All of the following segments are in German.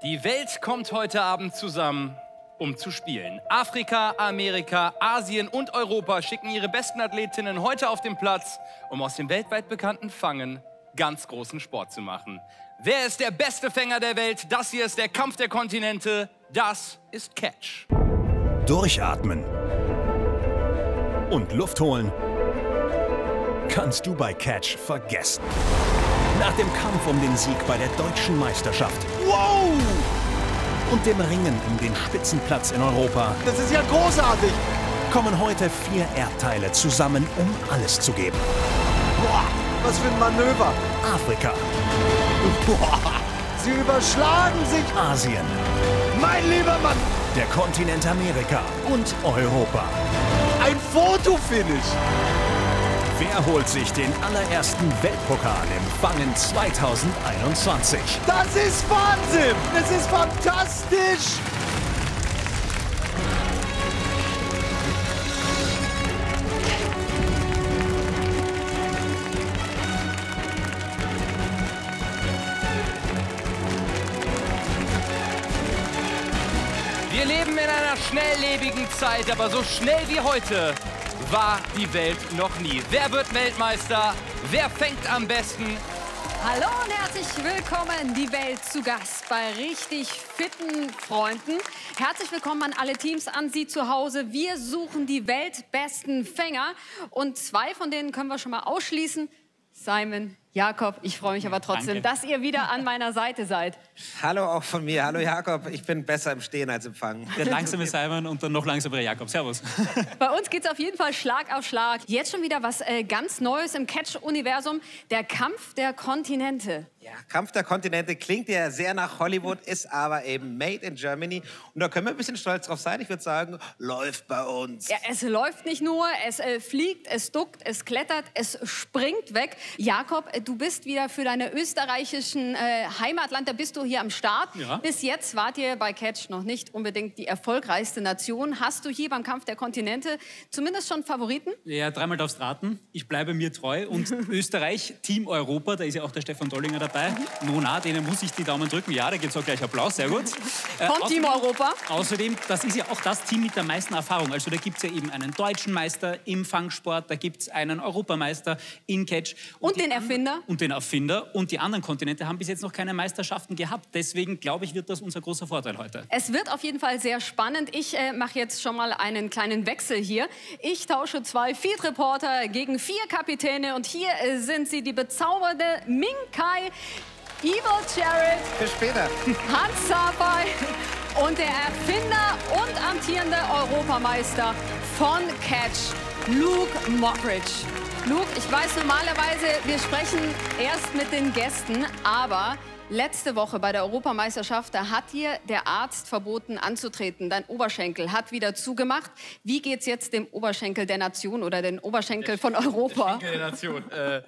Die Welt kommt heute Abend zusammen, um zu spielen. Afrika, Amerika, Asien und Europa schicken ihre besten Athletinnen heute auf den Platz, um aus dem weltweit bekannten Fangen ganz großen Sport zu machen. Wer ist der beste Fänger der Welt? Das hier ist der Kampf der Kontinente. Das ist Catch. Durchatmen und Luft holen kannst du bei Catch vergessen. Nach dem Kampf um den Sieg bei der Deutschen Meisterschaft. Wow! Und dem Ringen um den Spitzenplatz in Europa. Das ist ja großartig! Kommen heute 4 Erdteile zusammen, um alles zu geben. Boah, was für ein Manöver! Afrika. Boah, sie überschlagen sich! Asien. Mein lieber Mann! Der Kontinent Amerika und Europa. Ein Fotofinish! Wer holt sich den allerersten Weltpokal im Fangen 2021? Das ist Wahnsinn! Das ist fantastisch! Wir leben in einer schnelllebigen Zeit, aber so schnell wie heute war die Welt noch nie. Wer wird Weltmeister? Wer fängt am besten? Hallo und herzlich willkommen, die Welt zu Gast bei richtig fitten Freunden. Herzlich willkommen an alle Teams, an Sie zu Hause. Wir suchen die weltbesten Fänger und 2 von denen können wir schon mal ausschließen. Simon, Jakob, ich freue mich aber trotzdem, dass ihr wieder an meiner Seite seid. Hallo auch von mir. Hallo Jakob, ich bin besser im Stehen als im Fangen. Der langsame Simon und dann noch langsamere Jakob. Servus. Bei uns geht es auf jeden Fall Schlag auf Schlag. Jetzt schon wieder was ganz Neues im Catch-Universum, der Kampf der Kontinente. Ja, Kampf der Kontinente klingt ja sehr nach Hollywood, ist aber eben made in Germany. Und da können wir ein bisschen stolz drauf sein. Ich würde sagen, läuft bei uns. Ja, es läuft nicht nur, es fliegt, es duckt, es klettert, es springt weg. Jakob, du bist wieder für deine österreichischen Heimatland, da bist du hier am Start. Ja. Bis jetzt wart ihr bei Catch noch nicht unbedingt die erfolgreichste Nation. Hast du hier beim Kampf der Kontinente zumindest schon Favoriten? Ja, dreimal darfst raten. Ich bleibe mir treu. Und Österreich, Team Europa, da ist ja auch der Stefan Dollinger dabei. Nona, denen muss ich die Daumen drücken. Ja, da gibt es auch gleich Applaus. Sehr gut. Vom Team Europa. Außerdem, das ist ja auch das Team mit der meisten Erfahrung. Also da gibt es ja eben einen deutschen Meister im Fangsport, da gibt es einen Europameister in Catch. Und den Erfinder. Und den Erfinder. Und die anderen Kontinente haben bis jetzt noch keine Meisterschaften gehabt. Deswegen, glaube ich, wird das unser großer Vorteil heute. Es wird auf jeden Fall sehr spannend. Ich mache jetzt schon mal einen kleinen Wechsel hier. Ich tausche 2 Field Reporter gegen 4 Kapitäne. Und hier sind sie, die bezaubernde Minkai, Evil Jared, Bis später. Hans Sapai und der Erfinder und amtierende Europameister von Catch, Luke Mockridge. Luke, ich weiß normalerweise, wir sprechen erst mit den Gästen, aber letzte Woche bei der Europameisterschaft, da hat dir der Arzt verboten anzutreten. Dein Oberschenkel hat wieder zugemacht. Wie geht's jetzt dem Oberschenkel der Nation oder den Oberschenkel von Europa? Der Nation.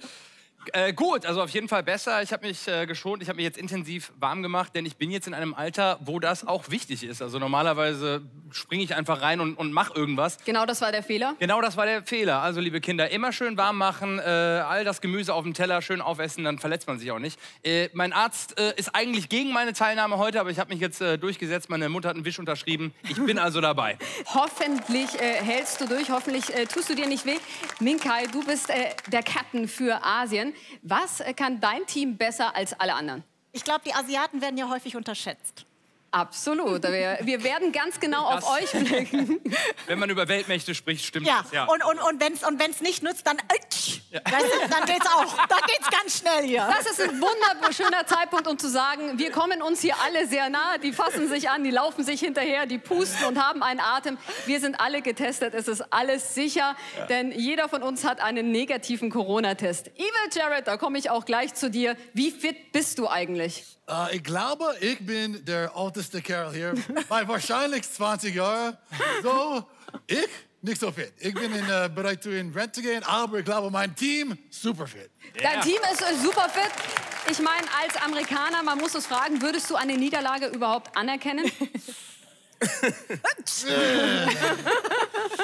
Gut, also auf jeden Fall besser. Ich habe mich geschont, ich habe mich jetzt intensiv warm gemacht, denn ich bin jetzt in einem Alter, wo das auch wichtig ist. Also normalerweise springe ich einfach rein und mache irgendwas. Genau, das war der Fehler? Genau, das war der Fehler. Also liebe Kinder, immer schön warm machen, all das Gemüse auf dem Teller schön aufessen, dann verletzt man sich auch nicht. Mein Arzt ist eigentlich gegen meine Teilnahme heute, aber ich habe mich jetzt durchgesetzt. Meine Mutter hat einen Wisch unterschrieben. Ich bin also dabei. Hoffentlich hältst du durch, hoffentlich tust du dir nicht weh. Minkai, du bist der Captain für Asien. Was kann dein Team besser als alle anderen? Ich glaube, die Asiaten werden ja häufig unterschätzt. Absolut. Wir werden ganz genau auf euch blicken. Wenn man über Weltmächte spricht, stimmt Ja, das. Ja. und wenn's nicht nützt, dann, weißt du, dann geht's auch. Dann geht's ganz schnell hier. Das ist ein wunderschöner Zeitpunkt, um zu sagen, wir kommen uns hier alle sehr nahe. Die fassen sich an, die laufen sich hinterher, die pusten und haben einen Atem. Wir sind alle getestet, es ist alles sicher, denn jeder von uns hat einen negativen Corona-Test. Evil Jared, da komme ich auch gleich zu dir. Wie fit bist du eigentlich? Ich glaube, ich bin der älteste Kerl hier. Bei wahrscheinlich 20 Jahren. So, ich nicht so fit. Ich bin bereit, in Rente zu gehen, aber ich glaube, mein Team super fit. Dein Team ist super fit. Ich meine, als Amerikaner, man muss es fragen, würdest du eine Niederlage überhaupt anerkennen?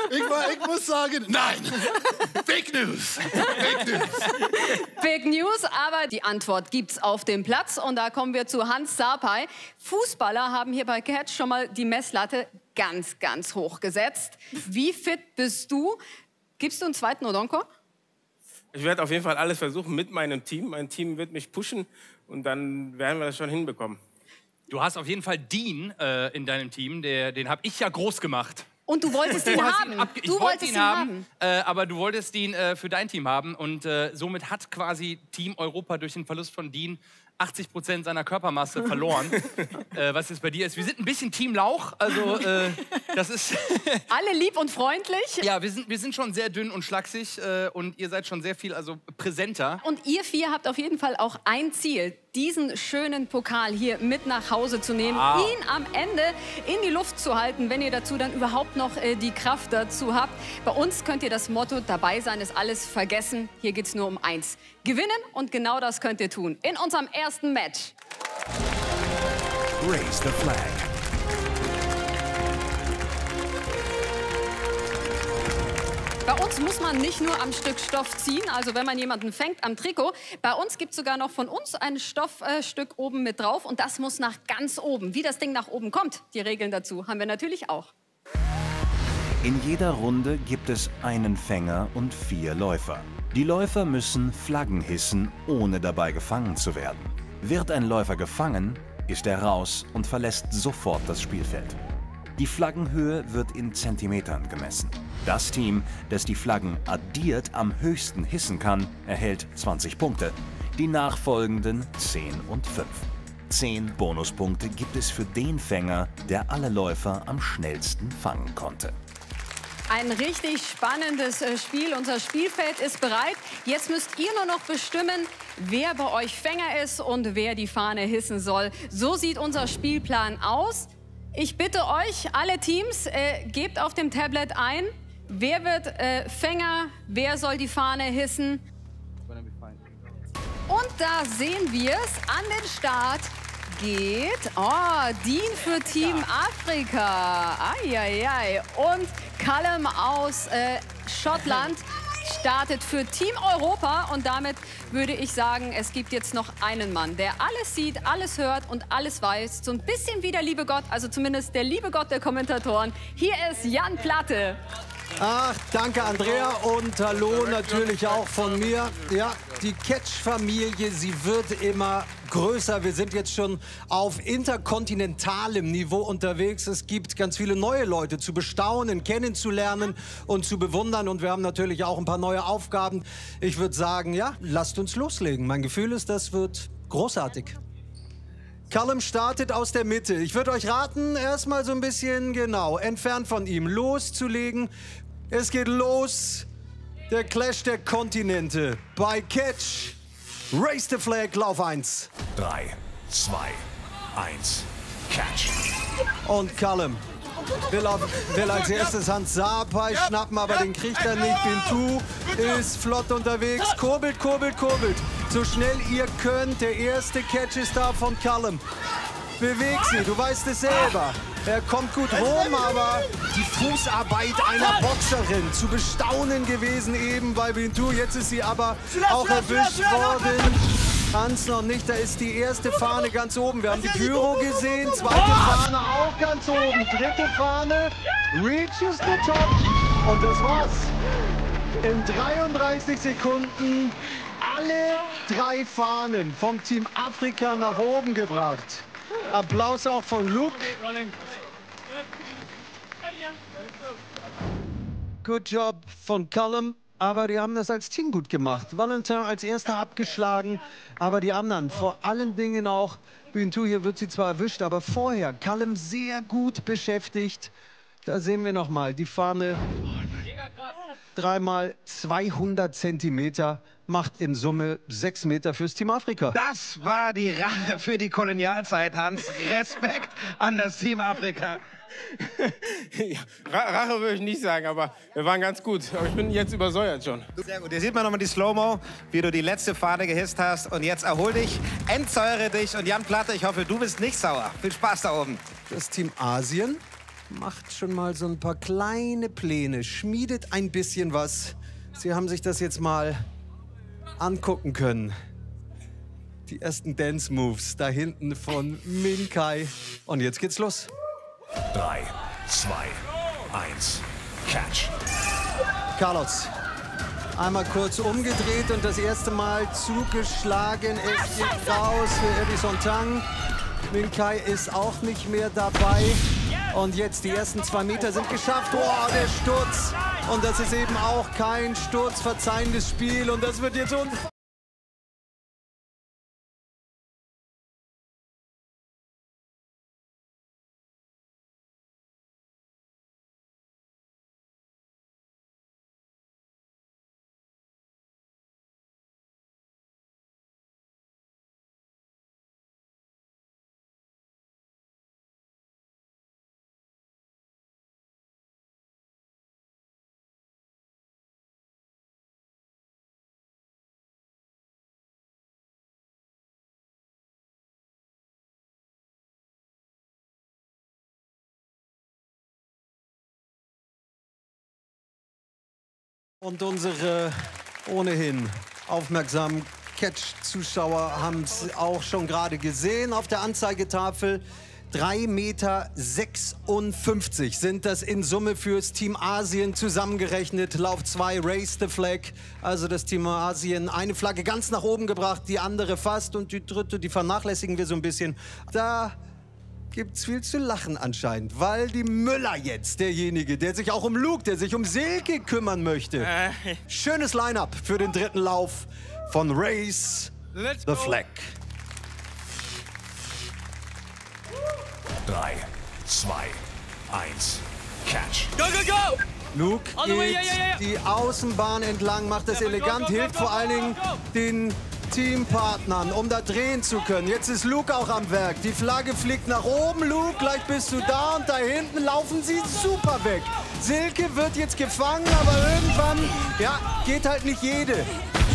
Ich muss sagen, nein. Fake News. Fake News. Fake News, aber die Antwort gibt's auf dem Platz. Und da kommen wir zu Hans Sarpay. Fußballer haben hier bei Catch schon mal die Messlatte ganz, ganz hoch gesetzt. Wie fit bist du? Gibst du einen zweiten Odonko? Ich werde auf jeden Fall alles versuchen mit meinem Team. Mein Team wird mich pushen und dann werden wir das schon hinbekommen. Du hast auf jeden Fall Dean in deinem Team, den habe ich ja groß gemacht. Und du wolltest ihn haben. Du wolltest ihn haben, aber du wolltest ihn für dein Team haben. Und somit hat quasi Team Europa durch den Verlust von Dean 80% seiner Körpermasse verloren. Was jetzt bei dir ist. Wir sind ein bisschen Team Lauch. Also das ist... Alle lieb und freundlich. Ja, wir sind schon sehr dünn und schlaksig. Und ihr seid schon sehr viel präsenter. Und ihr vier habt auf jeden Fall auch ein Ziel. Diesen schönen Pokal hier mit nach Hause zu nehmen, ihn am Ende in die Luft zu halten, wenn ihr dazu dann überhaupt noch die Kraft dazu habt. Bei uns könnt ihr das Motto, dabei sein ist alles vergessen. Hier geht es nur um eins. Gewinnen, und genau das könnt ihr tun. In unserem ersten Match. Raise the flag. Bei uns muss man nicht nur am Stück Stoff ziehen, also wenn man jemanden fängt am Trikot. Bei uns gibt es sogar noch von uns ein Stoffstück oben mit drauf und das muss nach ganz oben. Wie das Ding nach oben kommt, die Regeln dazu haben wir natürlich auch. In jeder Runde gibt es einen Fänger und 4 Läufer. Die Läufer müssen Flaggen hissen, ohne dabei gefangen zu werden. Wird ein Läufer gefangen, ist er raus und verlässt sofort das Spielfeld. Die Flaggenhöhe wird in Zentimetern gemessen. Das Team, das die Flaggen addiert am höchsten hissen kann, erhält 20 Punkte. Die nachfolgenden 10 und 5. 10 Bonuspunkte gibt es für den Fänger, der alle Läufer am schnellsten fangen konnte. Ein richtig spannendes Spiel. Unser Spielfeld ist bereit. Jetzt müsst ihr nur noch bestimmen, wer bei euch Fänger ist und wer die Fahne hissen soll. So sieht unser Spielplan aus. Ich bitte euch, alle Teams, gebt auf dem Tablet ein, wer wird Fänger, wer soll die Fahne hissen. Und da sehen wir es, an den Start geht, Dean für Team Afrika, ai. Und Callum aus Schottland startet für Team Europa. Und damit würde ich sagen, es gibt jetzt noch einen Mann, der alles sieht, alles hört und alles weiß. So ein bisschen wie der liebe Gott, also zumindest der liebe Gott der Kommentatoren. Hier ist Jan Platte. Ach, danke Andrea und hallo natürlich auch von mir. Ja, die Catch-Familie, sie wird immer größer. Wir sind jetzt schon auf interkontinentalem Niveau unterwegs. Es gibt ganz viele neue Leute zu bestaunen, kennenzulernen und zu bewundern. Und wir haben natürlich auch ein paar neue Aufgaben. Ich würde sagen, ja, lasst uns loslegen. Mein Gefühl ist, das wird großartig. Callum startet aus der Mitte. Ich würde euch raten, erstmal so ein bisschen, entfernt von ihm loszulegen. Es geht los. Der Clash der Kontinente bei Catch. Raise the flag, Lauf 1. 3, 2, 1, Catch. Und Callum will als erstes Hans Sarpay schnappen, aber den kriegt er nicht. Bintou ist flott unterwegs. Kurbelt. So schnell ihr könnt. Der erste Catch ist da von Callum. Beweg sie, du weißt es selber. Er kommt gut rum, aber die Fußarbeit einer Boxerin zu bestaunen gewesen eben bei Bintou. Jetzt ist sie aber auch erwischt worden. Hans noch nicht, da ist die erste Fahne ganz oben. Wir haben die Pyro gesehen, zweite Fahne auch ganz oben. Dritte Fahne, reaches the top. Und das war's. In 33 Sekunden alle 3 Fahnen vom Team Afrika nach oben gebracht. Applaus auch von Luke. Good job von Callum, aber die haben das als Team gut gemacht. Valentin als erster abgeschlagen, aber die anderen, vor allen Dingen auch Bintou, hier wird sie zwar erwischt, aber vorher Callum sehr gut beschäftigt. Da sehen wir nochmal die Fahne. 3 mal 200 Zentimeter macht in Summe 6 Meter fürs Team Afrika. Das war die Rache für die Kolonialzeit, Hans. Respekt an das Team Afrika. Ja, Rache würde ich nicht sagen, aber wir waren ganz gut. Aber ich bin jetzt übersäuert schon. Sehr gut. Hier sieht man nochmal die Slow-Mo, wie du die letzte Fahne gehisst hast. Und jetzt erhol dich, entsäure dich. Und Jan Platte, ich hoffe, du bist nicht sauer. Viel Spaß da oben. Das Team Asien macht schon mal so ein paar kleine Pläne, schmiedet ein bisschen was. Sie haben sich das jetzt mal angucken können. Die ersten Dance-Moves da hinten von Min Kai. Und jetzt geht's los. 3, 2, 1, Catch. Carlos, einmal kurz umgedreht und das erste Mal zugeschlagen. Es geht raus für Edison Tang. Min Kai ist auch nicht mehr dabei. Und jetzt die ersten 2 Meter sind geschafft. Boah, der Sturz. Und das ist eben auch kein sturzverzeihendes Spiel. Und das wird jetzt Und unsere ohnehin aufmerksamen Catch-Zuschauer haben es auch schon gerade gesehen auf der Anzeigetafel. 3,56 Meter sind das in Summe fürs Team Asien zusammengerechnet. Lauf 2, Raise the Flag. Also das Team Asien, eine Flagge ganz nach oben gebracht, die andere fast und die dritte, die vernachlässigen wir so ein bisschen. Da gibt's viel zu lachen anscheinend, weil die Müller jetzt derjenige, der sich auch um Luke, der sich um Silke kümmern möchte. Schönes Line-Up für den dritten Lauf von Raise the Flag. 3, 2, 1, Catch. Go, go, go! Luke geht die Außenbahn entlang, macht das elegant, hilft vor allen Dingen den Teampartnern, um da drehen zu können. Jetzt ist Luke auch am Werk. Die Flagge fliegt nach oben. Luke, gleich bist du da und da hinten laufen sie super weg. Silke wird jetzt gefangen, aber irgendwann, ja, geht halt nicht jede.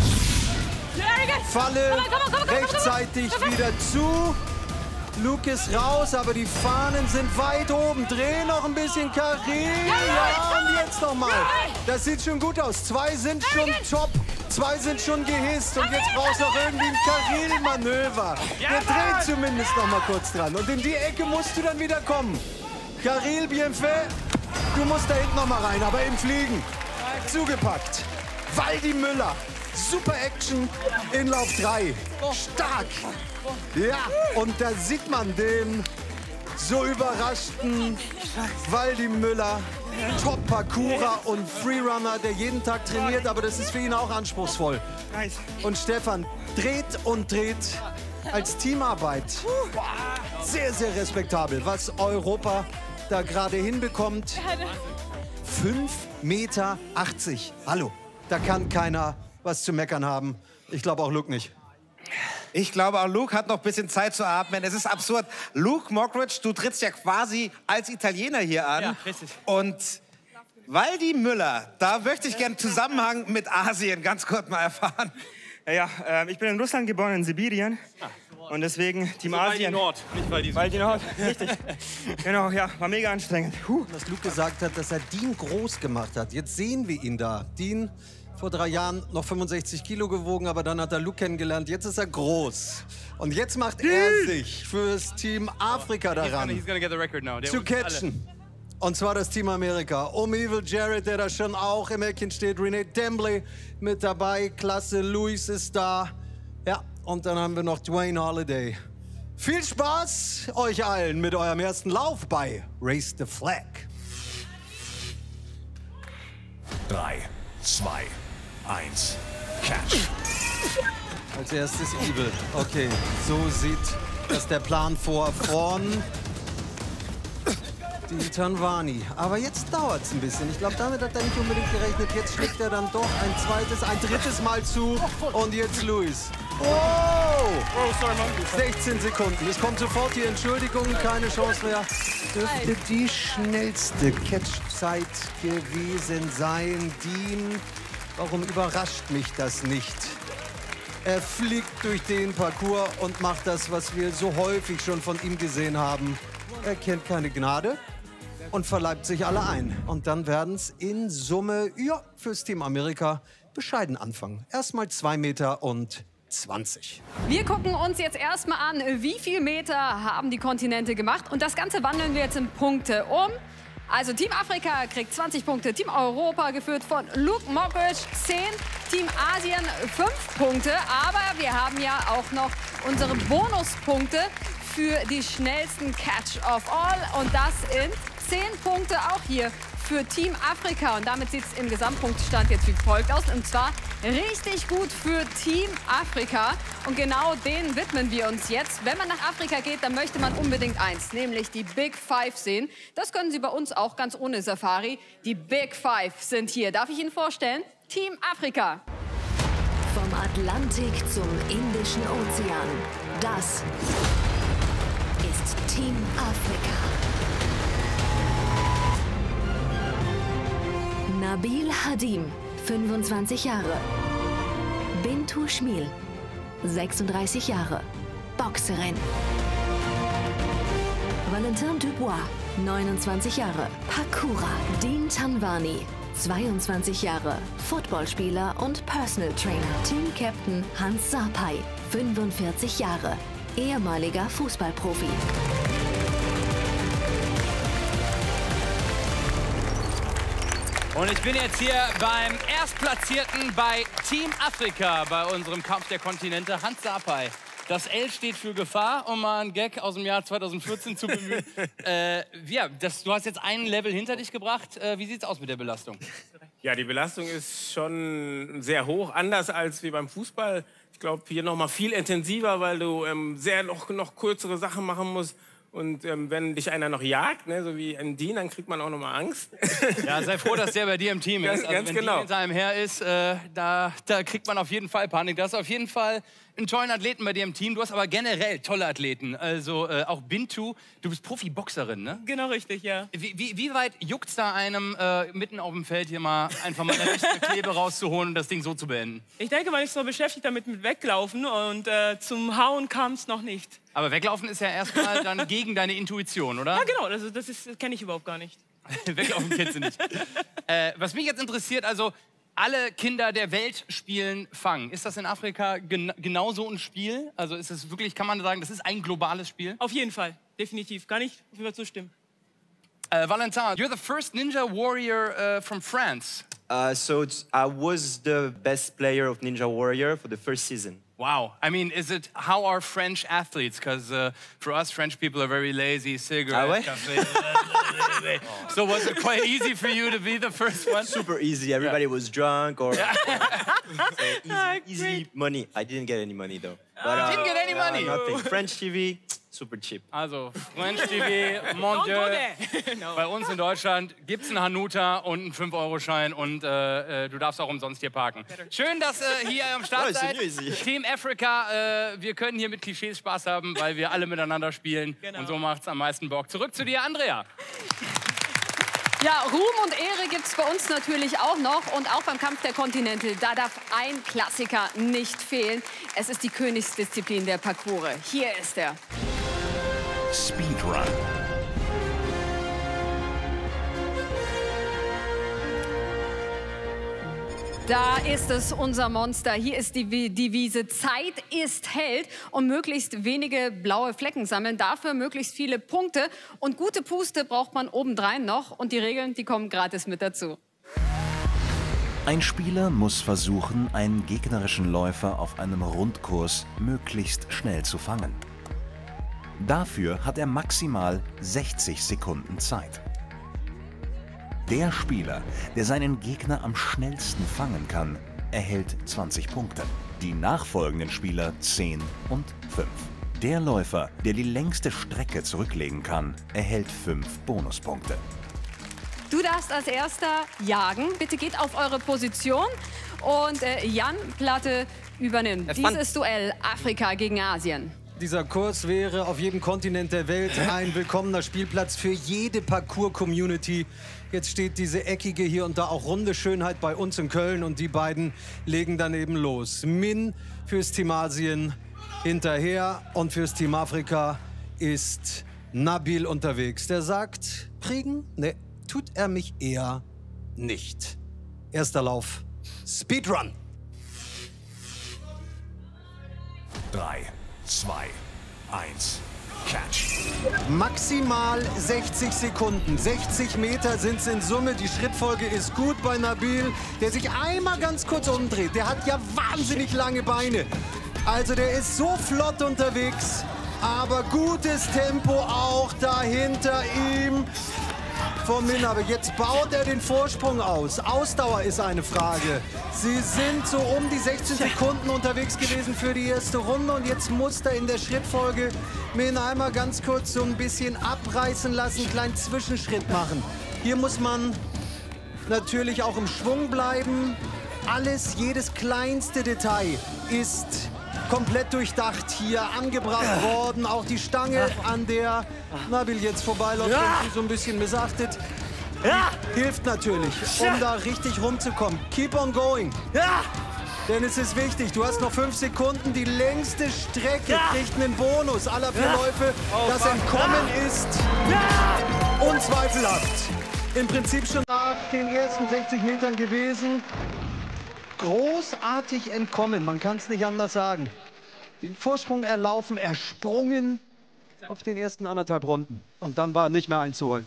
Falle rechtzeitig wieder zu. Luke ist raus, aber die Fahnen sind weit oben. Dreh noch ein bisschen, Karel. Ja, und jetzt noch mal. Das sieht schon gut aus. 2 sind schon top. 2 sind schon gehisst. Und jetzt brauchst du noch irgendwie ein Karel-Manöver. Der dreht zumindest noch mal kurz dran. Und in die Ecke musst du dann wieder kommen. Karel, bien fait. Du musst da hinten noch mal rein, aber im Fliegen. Zugepackt. Waldi Müller. Super Action in Lauf 3. Stark. Ja, und da sieht man den so überraschten Waldi Müller. Top-Parkourer und Freerunner, der jeden Tag trainiert, aber das ist für ihn auch anspruchsvoll. Und Stefan dreht und dreht als Teamarbeit. Sehr, sehr respektabel, was Europa da gerade hinbekommt. 5,80 Meter. Hallo, da kann keiner was zu meckern haben. Ich glaube auch Luke nicht. Ich glaube, auch Luke hat noch ein bisschen Zeit zu atmen. Es ist absurd. Luke Mockridge, du trittst ja quasi als Italiener hier an. Ja, richtig. Und Waldi Müller, da möchte ich gerne Zusammenhang mit Asien ganz kurz mal erfahren. Ja, ich bin in Russland geboren, in Sibirien. Und deswegen Team Asien. Waldi Nord, nicht Waldi Süd. Waldi Nord, richtig. Genau, ja, war mega anstrengend. Was Luke gesagt hat, dass er Dean groß gemacht hat. Jetzt sehen wir ihn da. Dean vor 3 Jahren noch 65 Kilo gewogen, aber dann hat er Luke kennengelernt. Jetzt ist er groß. Und jetzt macht er sich fürs Team Afrika daran, zu catchen. Und zwar das Team Amerika. Evil Jared, der da schon auch im Eckchen steht. Renee Dembley mit dabei. Klasse, Luis ist da. Ja, und dann haben wir noch Dwayne Holiday. Viel Spaß euch allen mit eurem ersten Lauf bei Raise the Flag. 3, 2, 1, Catch. Als erstes Evil. Okay, so sieht das der Plan vor von die Tanwani. Aber jetzt dauert es ein bisschen. Ich glaube, damit hat er nicht unbedingt gerechnet. Jetzt schlägt er dann doch ein drittes Mal zu. Und jetzt Luis. Oh! 16 Sekunden. Es kommt sofort die Entschuldigung. Keine Chance mehr. Dürfte die schnellste Catchzeit gewesen sein. Dean, warum überrascht mich das nicht? Er fliegt durch den Parcours und macht das, was wir so häufig schon von ihm gesehen haben. Er kennt keine Gnade. und verleibt sich alle ein. Und dann werden es in Summe, ja, fürs Team Amerika bescheiden anfangen. Erstmal 2,20 Meter. Wir gucken uns jetzt erstmal an, wie viel Meter haben die Kontinente gemacht. Und das Ganze wandeln wir jetzt in Punkte um. Also Team Afrika kriegt 20 Punkte, Team Europa geführt von Luke Mockridge 10, Team Asien 5 Punkte. Aber wir haben ja auch noch unsere Bonuspunkte für die schnellsten Catch of All. Und das sind 10 Punkte auch hier für Team Afrika. Und damit sieht es im Gesamtpunktstand jetzt wie folgt aus. Und zwar richtig gut für Team Afrika. Und genau denen widmen wir uns jetzt. Wenn man nach Afrika geht, dann möchte man unbedingt eins, nämlich die Big Five sehen. Das können Sie bei uns auch ganz ohne Safari. Die Big Five sind hier. Darf ich Ihnen vorstellen? Team Afrika. Vom Atlantik zum Indischen Ozean. Das ist Team Afrika. Nabil Hadim, 25 Jahre. Bintu Schmil, 36 Jahre. Boxerin. Valentin Dubois, 29 Jahre. Pakura. Dean Tanwani, 22 Jahre. Footballspieler und Personal Trainer. Team Captain Hans Sarpay, 45 Jahre. Ehemaliger Fußballprofi. Und ich bin jetzt hier beim Erstplatzierten bei Team Afrika, bei unserem Kampf der Kontinente, Hans Sarpay. Das L steht für Gefahr, um mal einen Gag aus dem Jahr 2014 zu bemühen. Du hast jetzt ein Level hinter dich gebracht. Wie sieht's aus mit der Belastung? Ja, die Belastung ist schon sehr hoch, anders als wie beim Fußball. Ich glaube, hier noch mal viel intensiver, weil du noch kürzere Sachen machen musst. Und wenn dich einer noch jagt, ne, so wie ein Dean, dann kriegt man auch noch mal Angst. Ja, sei froh, dass der bei dir im Team ist. Also, Ganz wenn genau. Dean hinter einem her ist, da kriegt man auf jeden Fall Panik. Du hast auf jeden Fall einen tollen Athleten bei dir im Team. Du hast aber generell tolle Athleten. Also auch Bintu, du bist Profiboxerin, ne? Genau, richtig, ja. Wie weit juckt's da einem, mitten auf dem Feld hier mal einfach mal eine richtige Klebe rauszuholen und das Ding so zu beenden? Ich denke, man ist so beschäftigt damit mit Weglaufen und zum Hauen kam es noch nicht. Aber Weglaufen ist ja erstmal dann gegen deine Intuition, oder? Ja, genau, also das kenne ich überhaupt gar nicht. Weglaufen kennst du nicht. Was mich jetzt interessiert, also alle Kinder der Welt spielen Fang. Ist das in Afrika genauso ein Spiel? Also ist es wirklich, kann man sagen, das ist ein globales Spiel? Auf jeden Fall, definitiv. Kann ich auf jeden Fall zustimmen. Valentin, you're the first Ninja Warrior from France. I was the best player of Ninja Warrior for the first season. Wow. I mean, how are French athletes? Because for us, French people are very lazy, cigarette, café. So was it quite easy for you to be the first one? Super easy. Everybody was drunk or easy money. I didn't get any money though. But, didn't get any money? Nothing. French TV, super cheap. Also, French TV, mon Dieu. No. Bei uns in Deutschland gibt's einen Hanuta und einen 5-Euro-Schein und du darfst auch umsonst hier parken. Schön, dass hier am Start seid. Team Afrika, wir können hier mit Klischees Spaß haben, weil wir alle miteinander spielen. Genau. Und so macht's am meisten Bock. Zurück zu dir, Andrea. Ja, Ruhm und Ehre gibt es bei uns natürlich auch noch. Und auch beim Kampf der Kontinente, da darf ein Klassiker nicht fehlen. Es ist die Königsdisziplin der Parcours. Hier ist er. Speedrun. Da ist es, unser Monster. Hier ist die Devise. Zeit ist Held. Und möglichst wenige blaue Flecken sammeln. Dafür möglichst viele Punkte. Und gute Puste braucht man obendrein noch. Und die Regeln, die kommen gratis mit dazu. Ein Spieler muss versuchen, einen gegnerischen Läufer auf einem Rundkurs möglichst schnell zu fangen. Dafür hat er maximal 60 Sekunden Zeit. Der Spieler, der seinen Gegner am schnellsten fangen kann, erhält 20 Punkte. Die nachfolgenden Spieler 10 und 5. Der Läufer, der die längste Strecke zurücklegen kann, erhält 5 Bonuspunkte. Du darfst als Erster jagen. Bitte geht auf eure Position. Und Jan Platte übernimmt dieses Duell Afrika gegen Asien. Dieser Kurs wäre auf jedem Kontinent der Welt ein willkommener Spielplatz für jede Parcours-Community. Jetzt steht diese eckige hier und da auch runde Schönheit bei uns in Köln und die beiden legen dann eben los. Min fürs Team Asien hinterher und fürs Team Afrika ist Nabil unterwegs. Der sagt, kriegen? Ne, tut er mich eher nicht. Erster Lauf. Speedrun. 3, 2, 1, Catch. Maximal 60 Sekunden. 60 Meter sind es in Summe. Die Schrittfolge ist gut bei Nabil, der sich einmal ganz kurz umdreht. Der hat ja wahnsinnig lange Beine. Also der ist so flott unterwegs, aber gutes Tempo auch dahinter ihm. Vom Min, aber jetzt baut er den Vorsprung aus. Ausdauer ist eine Frage. Sie sind so um die 16 Sekunden unterwegs gewesen für die erste Runde und jetzt muss er in der Schrittfolge Min einmal ganz kurz so ein bisschen abreißen lassen, einen kleinen Zwischenschritt machen. Hier muss man natürlich auch im Schwung bleiben. Alles, jedes kleinste Detail ist komplett durchdacht hier angebracht worden. Auch die Stange, an der Nabil jetzt vorbeiläuft, und so ein bisschen missachtet, hilft natürlich, um da richtig rumzukommen. Keep on going. Denn es ist wichtig, du hast noch 5 Sekunden. Die längste Strecke kriegt einen Bonus aller 4 Läufe. Das Entkommen ist unzweifelhaft. Im Prinzip schon nach den ersten 60 Metern gewesen. Großartig entkommen, man kann es nicht anders sagen. Den Vorsprung erlaufen, ersprungen auf den ersten 1,5 Runden. Und dann war nicht mehr einzuholen.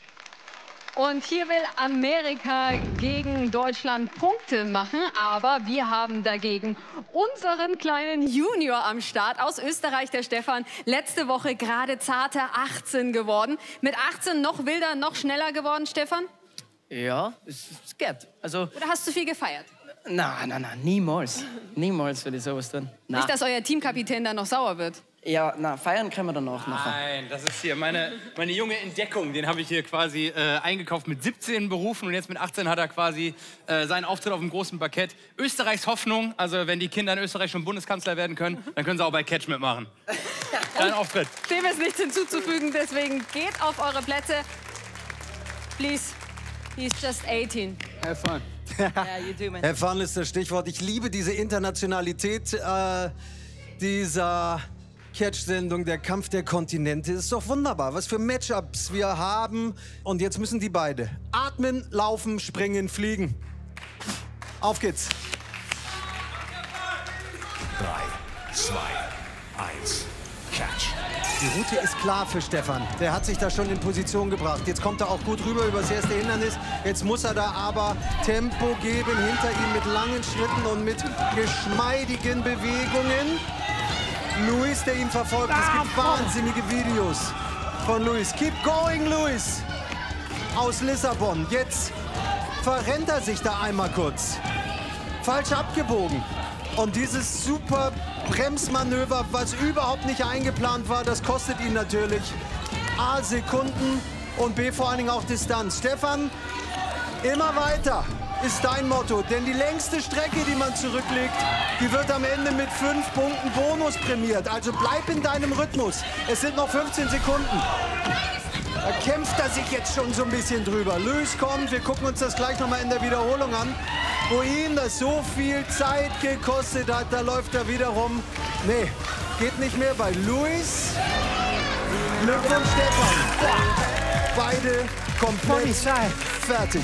Und hier will Amerika gegen Deutschland Punkte machen, aber wir haben dagegen unseren kleinen Junior am Start aus Österreich, der Stefan. Letzte Woche gerade zarte 18 geworden. Mit 18 noch wilder, noch schneller geworden, Stefan? Ja, es geht. Also, oder hast du viel gefeiert? Nein, niemals. Niemals würde ich sowas tun. Nein. Nicht, dass euer Teamkapitän dann noch sauer wird. Ja, na, feiern können wir danach. Nein, das ist hier meine junge Entdeckung. Den habe ich hier quasi eingekauft mit 17 Berufen und jetzt mit 18 hat er quasi seinen Auftritt auf dem großen Parkett. Österreichs Hoffnung, also wenn die Kinder in Österreich schon Bundeskanzler werden können, dann können sie auch bei Catch mitmachen. Dein Auftritt. Dem ist nichts hinzuzufügen, deswegen geht auf eure Plätze. Please, he's just 18. Have fun. Have fun ist das Stichwort. Ich liebe diese Internationalität dieser Catch-Sendung, der Kampf der Kontinente. Ist doch wunderbar, was für Matchups wir haben. Und jetzt müssen die beide atmen, laufen, springen, fliegen. Auf geht's. 3, 2, 1, Catch. Die Route ist klar für Stefan. Der hat sich da schon in Position gebracht. Jetzt kommt er auch gut rüber über das erste Hindernis. Jetzt muss er da aber Tempo geben, hinter ihm mit langen Schritten und mit geschmeidigen Bewegungen. Luis, der ihn verfolgt. Es gibt wahnsinnige Videos von Luis. Keep going, Luis. Aus Lissabon. Jetzt verrennt er sich da einmal kurz. Falsch abgebogen. Und dieses super Bremsmanöver, was überhaupt nicht eingeplant war, das kostet ihn natürlich A, Sekunden und B, vor allen Dingen auch Distanz. Stefan, immer weiter ist dein Motto. Denn die längste Strecke, die man zurücklegt, die wird am Ende mit 5 Punkten Bonus prämiert. Also bleib in deinem Rhythmus. Es sind noch 15 Sekunden. Da kämpft er sich jetzt schon so ein bisschen drüber. Luis kommt, wir gucken uns das gleich nochmal in der Wiederholung an. Wo ihn das so viel Zeit gekostet hat, da läuft er wieder rum. Nee, geht nicht mehr bei Luis. Glückwunsch, Stefan. Beide komplett fertig.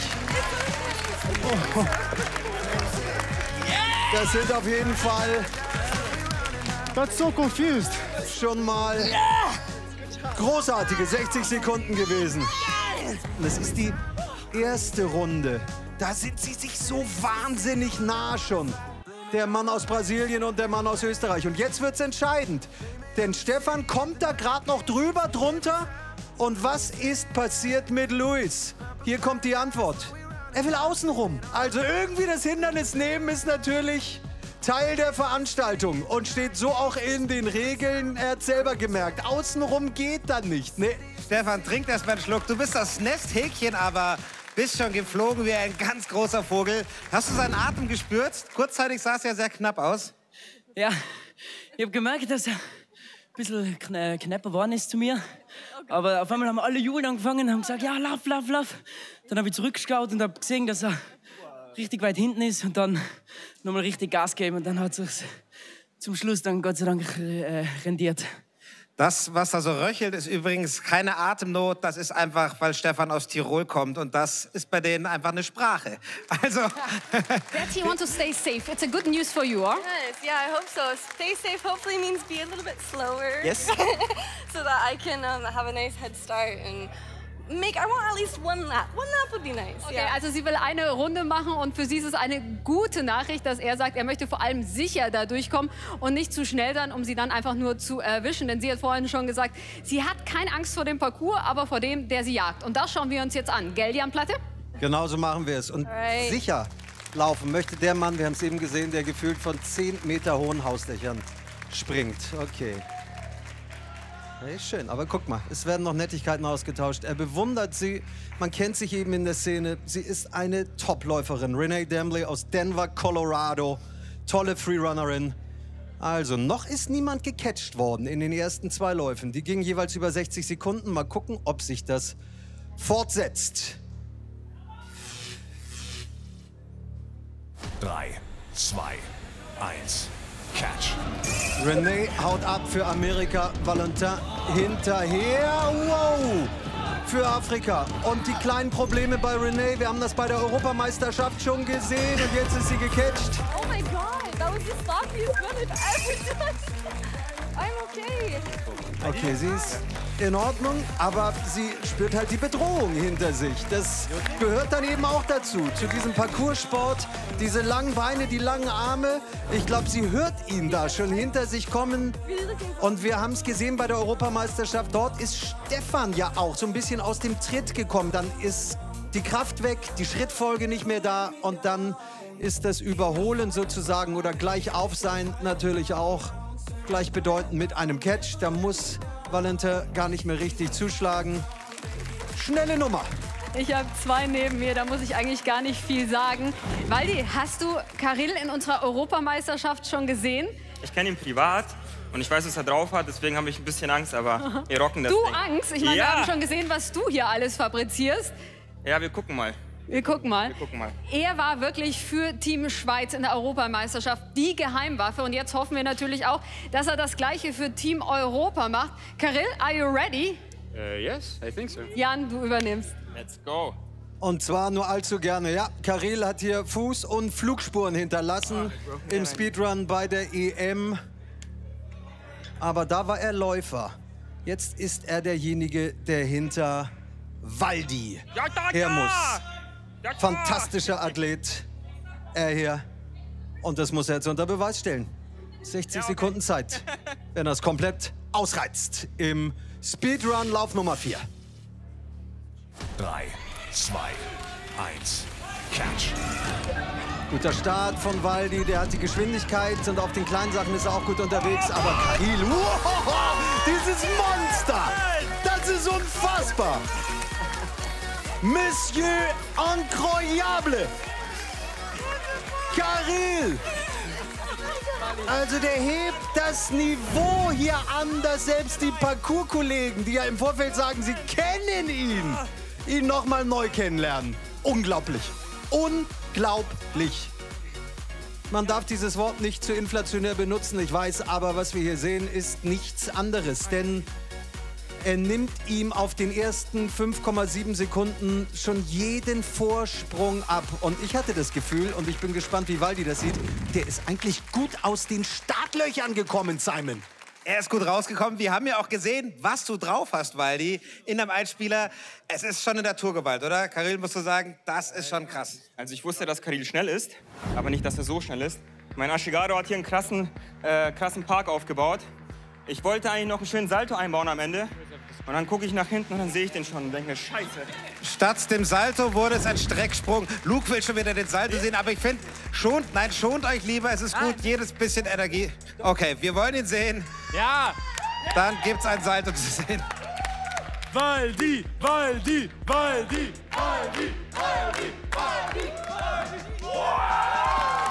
Das sind auf jeden Fall That's so confused. Schon mal großartige 60 Sekunden gewesen. Das ist die erste Runde. Da sind sie sich so wahnsinnig nah schon. Der Mann aus Brasilien und der Mann aus Österreich. Und jetzt wird's entscheidend. Denn Stefan kommt da gerade noch drunter. Und was ist passiert mit Luis? Hier kommt die Antwort. Er will außenrum. Also irgendwie das Hindernis nehmen ist natürlich Teil der Veranstaltung und steht so auch in den Regeln. Er hat selber gemerkt, außenrum geht dann nicht. Nee. Stefan, trink erst mal einen Schluck. Du bist das Nesthäkchen, aber bist schon geflogen wie ein ganz großer Vogel. Hast du seinen Atem gespürt? Kurzzeitig sah es ja sehr knapp aus. Ja, ich habe gemerkt, dass er ein bisschen knapper geworden ist zu mir. Aber auf einmal haben alle Jubeln angefangen und haben gesagt, ja, lauf. Dann habe ich zurückgeschaut und habe gesehen, dass er richtig weit hinten ist und dann nochmal richtig Gas gegeben. Und dann hat es sich zum Schluss dann Gott sei Dank rendiert. Das, was da so röchelt, ist übrigens keine Atemnot. Das ist einfach, weil Stefan aus Tirol kommt. Und das ist bei denen einfach eine Sprache. Also... That you want to stay safe. It's a good news for you, huh? Yes, yeah, I hope so. Stay safe hopefully means be a little bit slower. Yes. So that I can have a nice head start and... I want at least one lap. One lap would be nice. Okay, yeah. also sie will eine Runde machen und für sie ist es eine gute Nachricht, dass er sagt, er möchte vor allem sicher da durchkommen und nicht zu schnell dann, um sie dann einfach nur zu erwischen. Denn sie hat vorhin schon gesagt, sie hat keine Angst vor dem Parcours, aber vor dem, der sie jagt. Und das schauen wir uns jetzt an. Gell, Jan Platte? Genauso machen wir es. Und sicher laufen möchte der Mann, wir haben es eben gesehen, der gefühlt von 10 Meter hohen Hausdächern springt. Okay. Hey, schön, aber guck mal, es werden noch Nettigkeiten ausgetauscht. Er bewundert sie, man kennt sich eben in der Szene. Sie ist eine Topläuferin. Renee Dambly aus Denver, Colorado. Tolle Freerunnerin. Also, noch ist niemand gecatcht worden in den ersten 2 Läufen. Die gingen jeweils über 60 Sekunden. Mal gucken, ob sich das fortsetzt. 3, 2, 1, Catch. Renee haut ab für Amerika, Valentin hinterher. Wow! Für Afrika. Und die kleinen Probleme bei Renee, wir haben das bei der Europameisterschaft schon gesehen und jetzt ist sie gecatcht. Oh my God, that was the sloppiest run I've ever done. I'm okay. Okay, sie ist in Ordnung, aber sie spürt halt die Bedrohung hinter sich. Das gehört dann eben auch dazu, zu diesem Parcoursport. Diese langen Beine, die langen Arme. Ich glaube, sie hört ihn da schon hinter sich kommen. Und wir haben es gesehen bei der Europameisterschaft. Dort ist Stefan ja auch so ein bisschen aus dem Tritt gekommen. Dann ist die Kraft weg, die Schrittfolge nicht mehr da. Und dann ist das Überholen sozusagen oder gleich auf sein natürlich auch gleichbedeutend mit einem Catch. Da muss Valentin gar nicht mehr richtig zuschlagen. Schnelle Nummer. Ich habe 2 neben mir, da muss ich eigentlich gar nicht viel sagen. Waldi, hast du Caril in unserer Europameisterschaft schon gesehen? Ich kenne ihn privat und ich weiß, was er drauf hat, deswegen habe ich ein bisschen Angst, aber wir rocken das Du Ding. Angst? Ich meine, wir haben schon gesehen, was du hier alles fabrizierst. Ja, wir gucken mal. Wir gucken mal. Wir gucken mal. Er war wirklich für Team Schweiz in der Europameisterschaft die Geheimwaffe. Und jetzt hoffen wir natürlich auch, dass er das Gleiche für Team Europa macht. Caril, are you ready? Yes, I think so. Jan, du übernimmst. Let's go. Und zwar nur allzu gerne. Ja, Caril hat hier Fuß- und Flugspuren hinterlassen im Speedrun bei der EM. Aber da war er Läufer. Jetzt ist er derjenige, der hinter Waldi her muss. Fantastischer Athlet, er hier. Und das muss er jetzt unter Beweis stellen. 60 Sekunden Zeit, wenn er es komplett ausreizt. Im Speedrun Lauf Nummer 4. 3, 2, 1, Catch. Guter Start von Waldi, der hat die Geschwindigkeit und auf den kleinen Sachen ist er auch gut unterwegs. Aber Caril, wow, dieses Monster, das ist unfassbar. Monsieur Incroyable! Caril! Also der hebt das Niveau hier an, dass selbst die Parcours-Kollegen, die ja im Vorfeld sagen, sie kennen ihn nochmal neu kennenlernen. Unglaublich. Unglaublich. Man darf dieses Wort nicht zu inflationär benutzen, ich weiß, aber was wir hier sehen, ist nichts anderes, denn er nimmt ihm auf den ersten 5,7 Sekunden schon jeden Vorsprung ab. Und ich hatte das Gefühl, und ich bin gespannt, wie Waldi das sieht, der ist eigentlich gut aus den Startlöchern gekommen, Simon. Er ist gut rausgekommen. Wir haben ja auch gesehen, was du drauf hast, Waldi, in einem Einspieler. Es ist schon eine Naturgewalt, oder? Caril, musst du sagen, das ist schon krass. Also ich wusste, dass Caril schnell ist, aber nicht, dass er so schnell ist. Mein Ashigado hat hier einen krassen Park aufgebaut. Ich wollte eigentlich noch einen schönen Salto einbauen am Ende. Und dann gucke ich nach hinten und dann sehe ich den schon und denke mir, scheiße. Statt dem Salto wurde es ein Strecksprung. Luke will schon wieder den Salto sehen, aber ich finde, schont euch lieber. Es ist gut, jedes bisschen Energie. Okay, wir wollen ihn sehen. Ja. Dann gibt's ein Salto zu sehen. Waldi, Waldi, Waldi, Waldi, Waldi, Waldi, Waldi.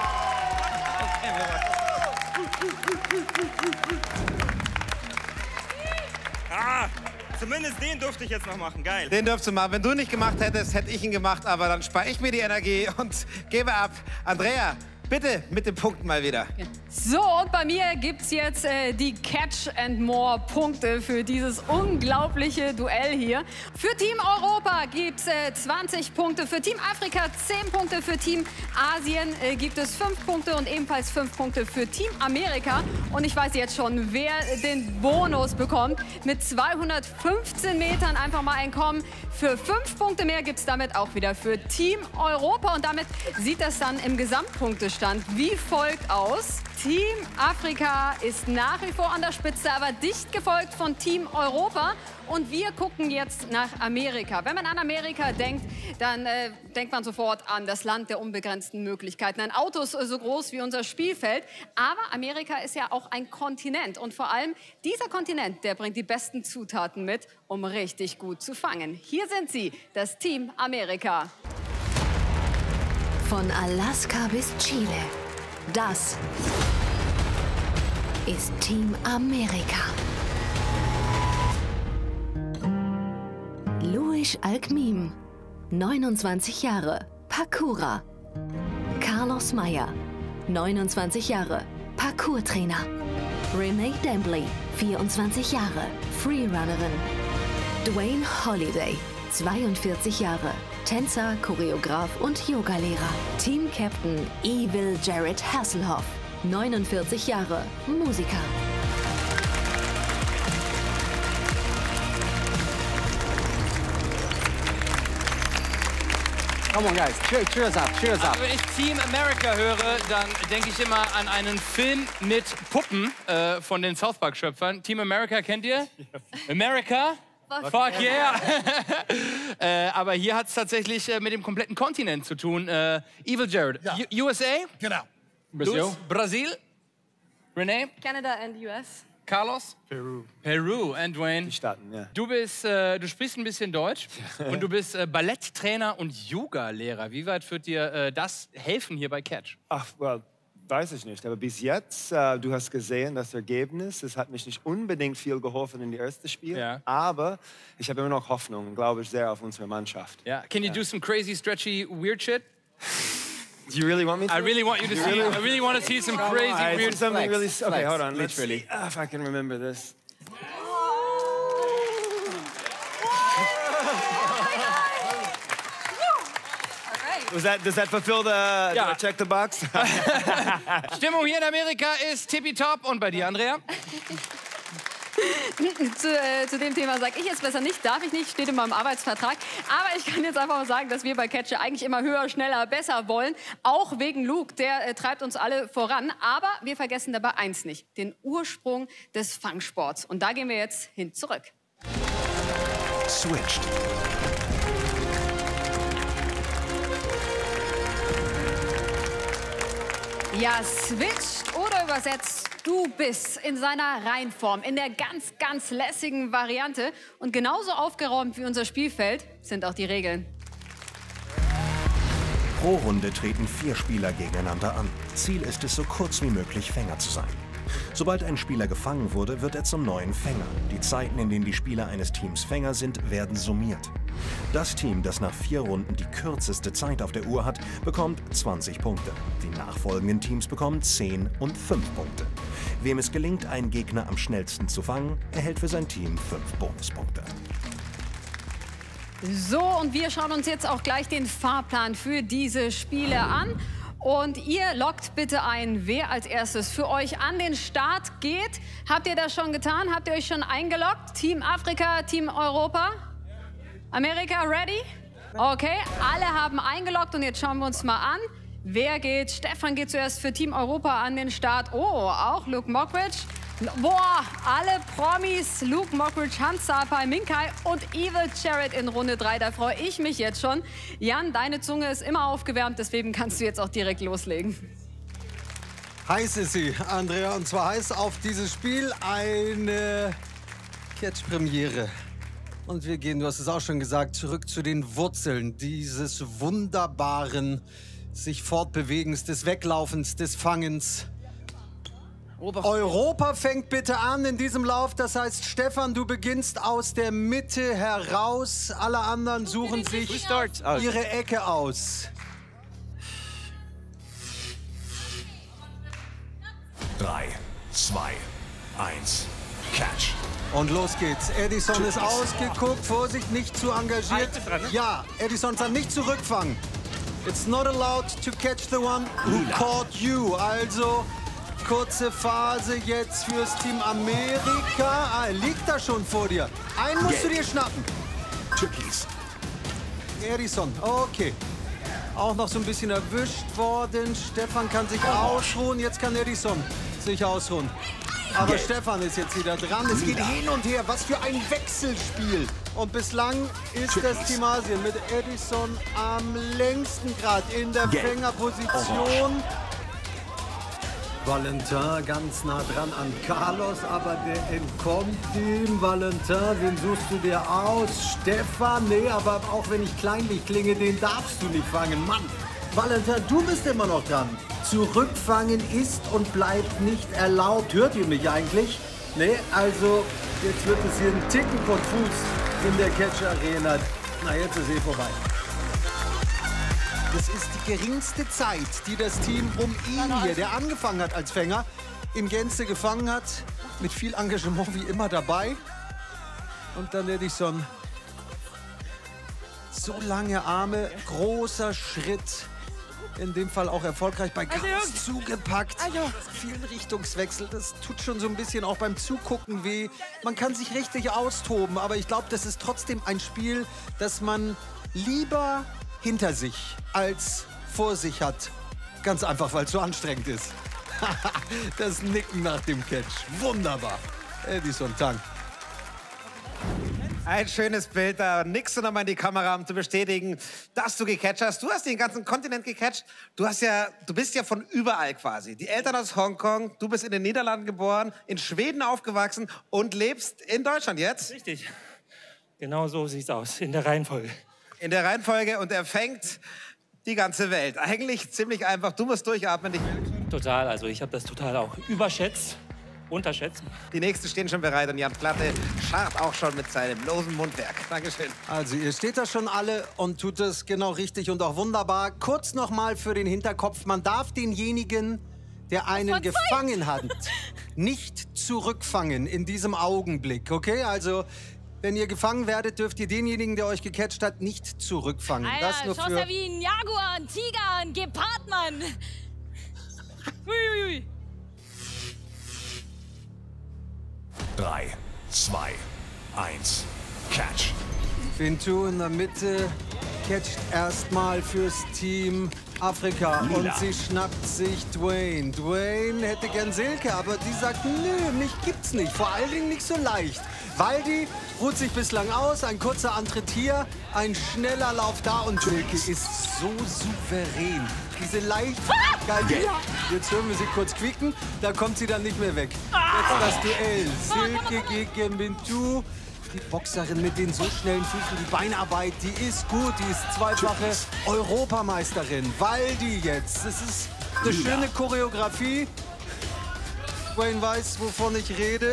Zumindest den durfte ich jetzt noch machen, geil. Den dürfst du machen. Wenn du nicht gemacht hättest, hätte ich ihn gemacht, aber dann spare ich mir die Energie und gebe ab. Andrea, Bitte mit den Punkten mal wieder. So, und bei mir gibt es jetzt die Catch and More Punkte für dieses unglaubliche Duell hier. Für Team Europa gibt es 20 Punkte, für Team Afrika 10 Punkte, für Team Asien gibt es 5 Punkte und ebenfalls 5 Punkte für Team Amerika. Und ich weiß jetzt schon, wer den Bonus bekommt. Mit 215 Metern einfach mal entkommen. Für 5 Punkte mehr gibt es damit auch wieder für Team Europa. Und damit sieht das dann im Gesamtpunktestand wie folgt aus. Team Afrika ist nach wie vor an der Spitze, aber dicht gefolgt von Team Europa. Und wir gucken jetzt nach Amerika. Wenn man an Amerika denkt, dann denkt man sofort an das Land der unbegrenzten Möglichkeiten. Ein Auto ist so groß wie unser Spielfeld. Aber Amerika ist ja auch ein Kontinent. Und vor allem dieser Kontinent, der bringt die besten Zutaten mit, um richtig gut zu fangen. Hier sind sie, das Team Amerika. Von Alaska bis Chile. Das ist Team Amerika. Luis Alkmim, 29 Jahre, Pakura. Carlos Meyer, 29 Jahre, Parkour-Trainer. Renee Dembly, 24 Jahre, Freerunnerin. Dwayne Holiday, 42 Jahre, Tänzer, Choreograf und Yogalehrer. Team Captain Evil Jared Hasselhoff, 49 Jahre, Musiker. Come on, guys. Cheers up, cheers up. Also wenn ich Team America höre, dann denke ich immer an einen Film mit Puppen von den South Park-Schöpfern. Team America kennt ihr? America? Fuck yeah! Aber hier hat es tatsächlich mit dem kompletten Kontinent zu tun. Evil Jared, Ja. USA? Genau. Brasil? Renee? Canada and US. Carlos? Peru. And Dwayne? Die Staaten, ja. Du sprichst ein bisschen Deutsch und du bist Balletttrainer und Yoga-Lehrer. Wie weit wird dir das helfen hier bei Catch? Ach, well, weiß ich nicht. Aber bis jetzt, du hast gesehen, das Ergebnis, es hat mich nicht unbedingt viel geholfen in die erste Spiel. Ja. Aber ich habe immer noch Hoffnung und glaube ich sehr auf unsere Mannschaft. Yeah. Can you do some crazy, stretchy, weird shit? Do you really want me to? I really want you to see. I really want to see some crazy, weird something flex. really. Okay, hold on. Let's Literally. see if I can remember this. Does that fulfill the? Ja. Do I check the box? Stimmung hier in Amerika ist tippitopp. Und bei dir, Andrea? Zu dem Thema sage ich jetzt besser nicht, darf ich nicht, steht in meinem Arbeitsvertrag. Aber ich kann jetzt einfach mal sagen, dass wir bei Catch eigentlich immer höher, schneller, besser wollen. Auch wegen Luke, der treibt uns alle voran. Aber wir vergessen dabei eins nicht, den Ursprung des Fangsports. Und da gehen wir jetzt hin zurück. Switched. Ja, switcht oder übersetzt, du bist in seiner Reinform, in der ganz, ganz lässigen Variante. Und genauso aufgeräumt wie unser Spielfeld sind auch die Regeln. Pro Runde treten 4 Spieler gegeneinander an. Ziel ist es, so kurz wie möglich Fänger zu sein. Sobald ein Spieler gefangen wurde, wird er zum neuen Fänger. Die Zeiten, in denen die Spieler eines Teams Fänger sind, werden summiert. Das Team, das nach 4 Runden die kürzeste Zeit auf der Uhr hat, bekommt 20 Punkte. Die nachfolgenden Teams bekommen 10 und 5 Punkte. Wem es gelingt, einen Gegner am schnellsten zu fangen, erhält für sein Team 5 Bonuspunkte. So, und wir schauen uns jetzt auch gleich den Fahrplan für diese Spiele an. Und ihr loggt bitte ein, wer als erstes für euch an den Start geht. Habt ihr das schon getan? Habt ihr euch schon eingeloggt? Team Afrika, Team Europa? Amerika, ready? Okay, alle haben eingeloggt und jetzt schauen wir uns mal an. Wer geht? Stefan geht zuerst für Team Europa an den Start. Oh, auch Luke Mockridge. Boah, alle Promis, Luke Mockridge, Hans Sapai, Minkai und Evil Jared in Runde 3. Da freue ich mich jetzt schon. Jan, deine Zunge ist immer aufgewärmt, deswegen kannst du jetzt auch direkt loslegen. Heiß ist sie, Andrea, und zwar heiß auf dieses Spiel eine Catch-Premiere. Und wir gehen, du hast es auch schon gesagt, zurück zu den Wurzeln dieses wunderbaren sich Fortbewegens, des Weglaufens, des Fangens. Europa fängt bitte an in diesem Lauf. Das heißt, Stefan, du beginnst aus der Mitte heraus. Alle anderen suchen sich ihre Ecke aus. 2, 1, Catch. Und los geht's. Edison ist ausgeguckt. Vorsicht, nicht zu engagiert. Ja, Edison kann nicht zurückfangen. It's not allowed to catch the one who caught you. Also, kurze Phase jetzt fürs Team Amerika. Ah, er liegt da schon vor dir. Einen musst du dir schnappen. Türkis. Edison, okay. Auch noch so ein bisschen erwischt worden. Stefan kann sich ausruhen. Jetzt kann Edison sich ausruhen. Aber Stefan ist jetzt wieder dran. Es geht hin und her. Was für ein Wechselspiel. Und bislang ist das Team Asien mit Edison am längsten gerade in der Fängerposition. Valentin ganz nah dran an Carlos, aber der entkommt ihm. Valentin, wen suchst du dir aus? Stefan, nee, aber auch wenn ich kleinlich klinge, den darfst du nicht fangen. Mann, Valentin, du bist immer noch dran. Zurückfangen ist und bleibt nicht erlaubt. Hört ihr mich eigentlich? Nee, also jetzt wird es hier ein Ticken konfus in der Catch-Arena. Na, jetzt ist vorbei. Das ist die geringste Zeit, die das Team um ihn hier, der angefangen hat als Fänger, in Gänze gefangen hat. Mit viel Engagement wie immer dabei. Und dann Edison. So lange Arme, großer Schritt. In dem Fall auch erfolgreich bei Carlos zugepackt. Vielen Richtungswechsel, das tut schon so ein bisschen auch beim Zugucken weh. Man kann sich richtig austoben, aber ich glaube, das ist trotzdem ein Spiel, das man lieber hinter sich als vor sich hat. Ganz einfach, weil es so anstrengend ist. Das Nicken nach dem Catch. Wunderbar. Edison, Tang. Ein schönes Bild, da nickst du nochmal in die Kamera, um zu bestätigen, dass du gecatcht hast. Du hast den ganzen Kontinent gecatcht. Du bist ja von überall quasi. Die Eltern aus Hongkong, du bist in den Niederlanden geboren, in Schweden aufgewachsen und lebst in Deutschland jetzt. Richtig. Genau so sieht's aus, in der Reihenfolge. In der Reihenfolge und er fängt die ganze Welt. Eigentlich ziemlich einfach. Du musst durchatmen. Total, also ich habe das total auch überschätzt. Unterschätzen. Die Nächsten stehen schon bereit und Jan Platte scharrt auch schon mit seinem losen Mundwerk. Dankeschön. Also ihr steht da schon alle und tut es genau richtig und auch wunderbar. Kurz noch mal für den Hinterkopf. Man darf denjenigen, der einen gefangen hat, nicht zurückfangen in diesem Augenblick. Okay, also wenn ihr gefangen werdet, dürft ihr denjenigen, der euch gecatcht hat, nicht zurückfangen. Alter, das nur schaust ja wie ein Jaguar, ein Tiger, ein Gepard, Mann. Uiuiui. 3, 2, 1, Catch. Bintou in der Mitte catcht erstmal fürs Team Afrika und sie schnappt sich Dwayne. Dwayne hätte gern Silke, aber die sagt, nö, mich gibt's nicht. Vor allen Dingen nicht so leicht. Waldi ruht sich bislang aus, ein kurzer Antritt hier, ein schneller Lauf da und Silke ist so souverän. Diese Leichtigkeit. Jetzt hören wir sie kurz quieken, da kommt sie dann nicht mehr weg. Jetzt das Duell. Silke gegen Bintou. Die Boxerin mit den so schnellen Füßen, die Beinarbeit, die ist gut, die ist zweifache Europameisterin. Waldi jetzt, das ist eine schöne Choreografie. Wayne weiß, wovon ich rede.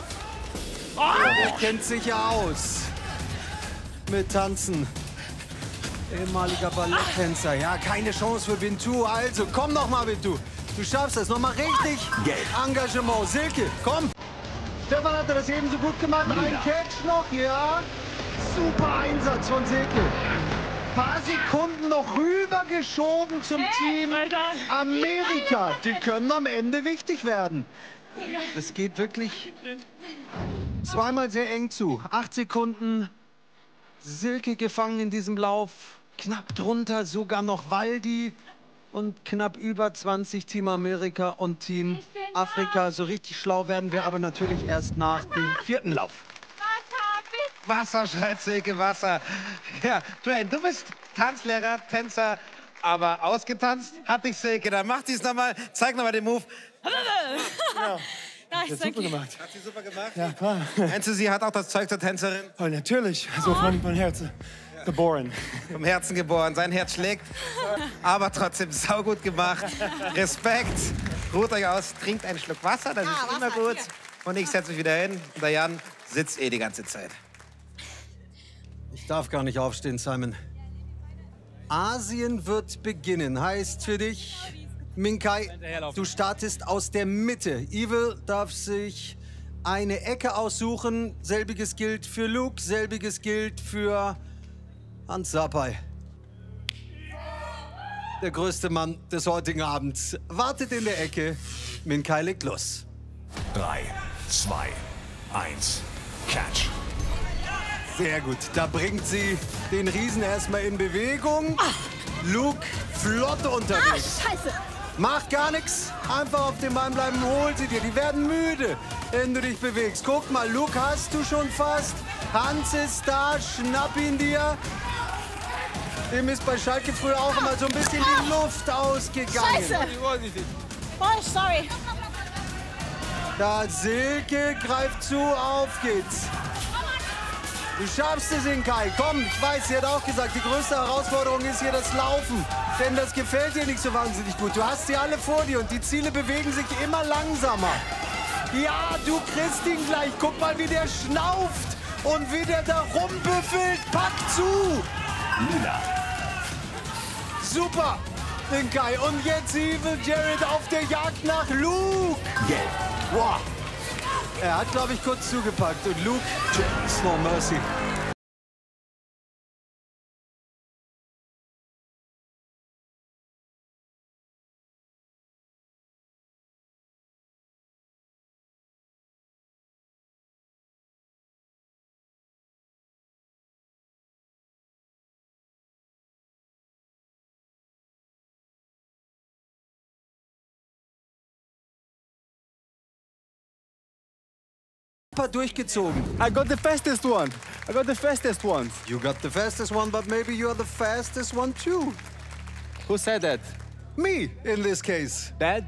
Er kennt sich ja aus mit Tanzen. Ehemaliger Balletttänzer. Ja, keine Chance für Bintou. Also, komm noch mal, Bintou. Du schaffst das. Noch mal richtig. Engagement. Silke, komm. Stefan hatte das eben so gut gemacht. Ein Catch noch, ja. Super Einsatz von Silke. Paar Sekunden noch rübergeschoben zum Team Amerika. Die können am Ende wichtig werden. Das geht wirklich zweimal sehr eng zu. 8 Sekunden. Silke gefangen in diesem Lauf. Knapp drunter sogar noch Waldi. Und knapp über 20 Team Amerika und Team Afrika. So richtig schlau werden wir aber natürlich erst nach dem 4. Lauf. Wasser, schreit Silke, Wasser. Ja, Dwayne, du bist Tanzlehrer, Tänzer, aber ausgetanzt hat dich Silke. Dann mach dies nochmal, zeig nochmal den Move. Ja. Nice, super gemacht. Hat sie super gemacht? Ja, klar. Meinst du, sie hat auch das Zeug zur Tänzerin? Oh, natürlich. Also von Herzen geboren. Vom Herzen geboren. Sein Herz schlägt, aber trotzdem saugut gemacht. Respekt. Ruht euch aus, trinkt einen Schluck Wasser, das ist immer gut. Und ich setze mich wieder hin. Und der Jan sitzt die ganze Zeit. Ich darf gar nicht aufstehen, Simon. Asien wird beginnen. Heißt für dich Mingkai, du startest aus der Mitte. Evil darf sich eine Ecke aussuchen. Selbiges gilt für Luke, selbiges gilt für Hans Sapai. Der größte Mann des heutigen Abends wartet in der Ecke. Mingkai legt los. 3, 2, 1, Catch. Sehr gut. Da bringt sie den Riesen erstmal in Bewegung. Luke flott unterwegs. Scheiße. Macht gar nichts. Einfach auf dem Bein bleiben, hol sie dir. Die werden müde, wenn du dich bewegst. Guck mal, Luke hast du schon fast. Hans ist da, schnapp ihn dir. Dem ist bei Schalke früher auch immer so ein bisschen die Luft ausgegangen. Scheiße. Oh, sorry. Da Silke greift zu, auf geht's. Du schaffst es, Mingkai. Komm, ich weiß, sie hat auch gesagt, die größte Herausforderung ist hier das Laufen. Denn das gefällt dir nicht so wahnsinnig gut. Du hast sie alle vor dir und die Ziele bewegen sich immer langsamer. Ja, du kriegst ihn gleich. Guck mal, wie der schnauft und wie der da rumbüffelt. Pack zu. Lila. Super, Mingkai. Und jetzt Evil Jared auf der Jagd nach Luke. Gelb. Wow. Er hat, glaube ich, kurz zugepackt. Und Luke, no mercy. Durchgezogen. I got the fastest one. I got the fastest ones. You got the fastest one, but maybe you're the fastest one too. Who said that? Me, in this case. Dad?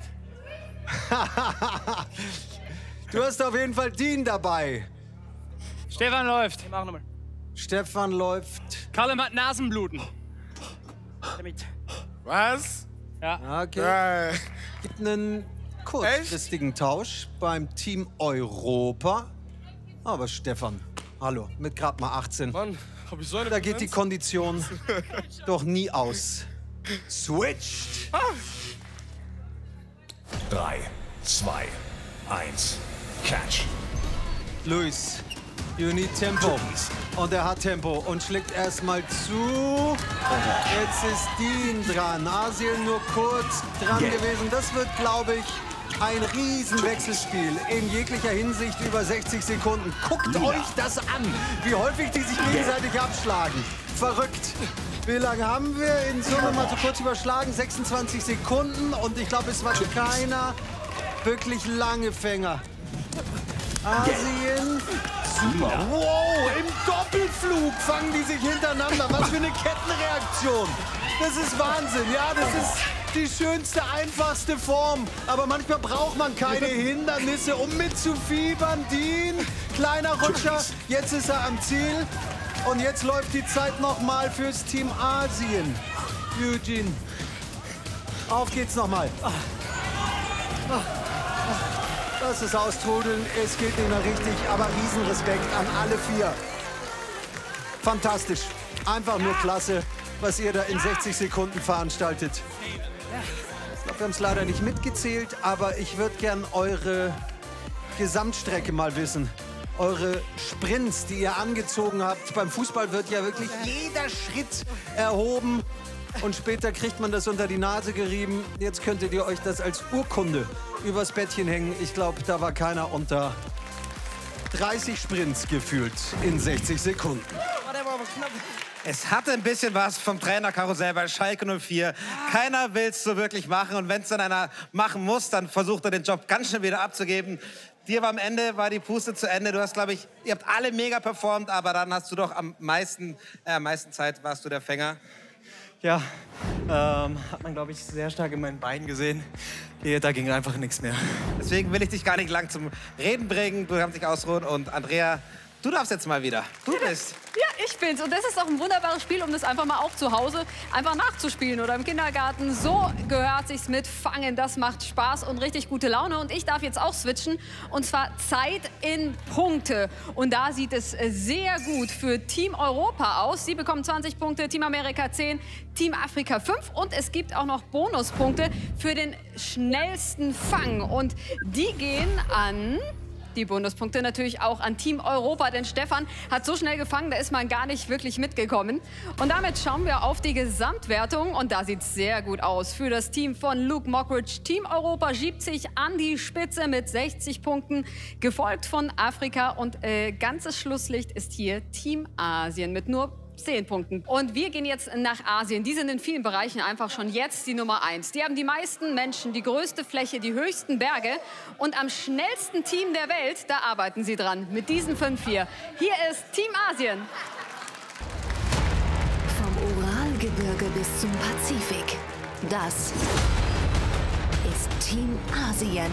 Du hast auf jeden Fall Dean dabei. Stefan läuft. Mach nochmal. Stefan läuft. Callum hat Nasenbluten. Damit. Was? Ja. Okay. Gibt einen kurzfristigen Tausch beim Team Europa. Aber Stefan, hallo, mit gerade mal 18. Mann, hab ich so eine Da geht die Kondition doch nie aus. Switched. 3, 2, 1, Catch. Luis, you need Tempo. Und er hat Tempo und schlägt erstmal zu. Jetzt ist Dean dran. Asien nur kurz dran gewesen. Das wird, glaube ich, ein Riesenwechselspiel in jeglicher Hinsicht über 60 Sekunden. Guckt euch das an, wie häufig die sich gegenseitig abschlagen. Verrückt. Wie lange haben wir in Summe mal so kurz überschlagen? 26 Sekunden und ich glaube, es war keiner wirklich lange Fänger. Asien. Super. Wow, im Doppelflug fangen die sich hintereinander. Was für eine Kettenreaktion. Das ist Wahnsinn. Ja, das ist die schönste, einfachste Form. Aber manchmal braucht man keine Hindernisse, um mitzufiebern. Dean, kleiner Rutscher. Jetzt ist er am Ziel. Und jetzt läuft die Zeit nochmal fürs Team Asien. Eugene. Auf geht's nochmal. Das ist Austrudeln. Es geht ihnen richtig. Aber Riesenrespekt an alle vier. Fantastisch. Einfach nur klasse, was ihr da in 60 Sekunden veranstaltet. Ich glaube, wir haben es leider nicht mitgezählt, aber ich würde gern eure Gesamtstrecke mal wissen. Eure Sprints, die ihr angezogen habt. Beim Fußball wird ja wirklich jeder Schritt erhoben. Und später kriegt man das unter die Nase gerieben. Jetzt könntet ihr euch das als Urkunde übers Bettchen hängen. Ich glaube, da war keiner unter 30 Sprints gefühlt in 60 Sekunden. Es hatte ein bisschen was vom Trainerkarussell bei Schalke 04. Keiner will es so wirklich machen. Und wenn es dann einer machen muss, dann versucht er den Job ganz schnell wieder abzugeben. Dir war am Ende, war die Puste zu Ende. Du hast, glaube ich, ihr habt alle mega performt, aber dann hast du doch am meisten Zeit warst du der Fänger. Ja, hat man, glaube ich, sehr stark in meinen Beinen gesehen. Da ging einfach nichts mehr. Deswegen will ich dich gar nicht lang zum Reden bringen. Du kannst dich ausruhen. Und Andrea, du darfst jetzt mal wieder. Du bist. Ja, Ich bin's. Und das ist auch ein wunderbares Spiel, um das einfach mal auch zu Hause einfach nachzuspielen oder im Kindergarten. So gehört sich's mit Fangen. Das macht Spaß und richtig gute Laune. Und ich darf jetzt auch switchen. Und zwar Zeit in Punkte. Und da sieht es sehr gut für Team Europa aus. Sie bekommen 20 Punkte, Team Amerika 10, Team Afrika 5. Und es gibt auch noch Bonuspunkte für den schnellsten Fang. Und die gehen an... Die Bonuspunkte natürlich auch an Team Europa, denn Stefan hat so schnell gefangen, da ist man gar nicht wirklich mitgekommen. Und damit schauen wir auf die Gesamtwertung und da sieht es sehr gut aus für das Team von Luke Mockridge. Team Europa schiebt sich an die Spitze mit 60 Punkten, gefolgt von Afrika und ganzes Schlusslicht ist hier Team Asien mit nur 10 Punkten. Und wir gehen jetzt nach Asien. Die sind in vielen Bereichen einfach schon jetzt die Nummer 1. Die haben die meisten Menschen, die größte Fläche, die höchsten Berge. Und am schnellsten Team der Welt, da arbeiten sie dran. Mit diesen 5 hier. Hier ist Team Asien. Vom Uralgebirge bis zum Pazifik. Das ist Team Asien.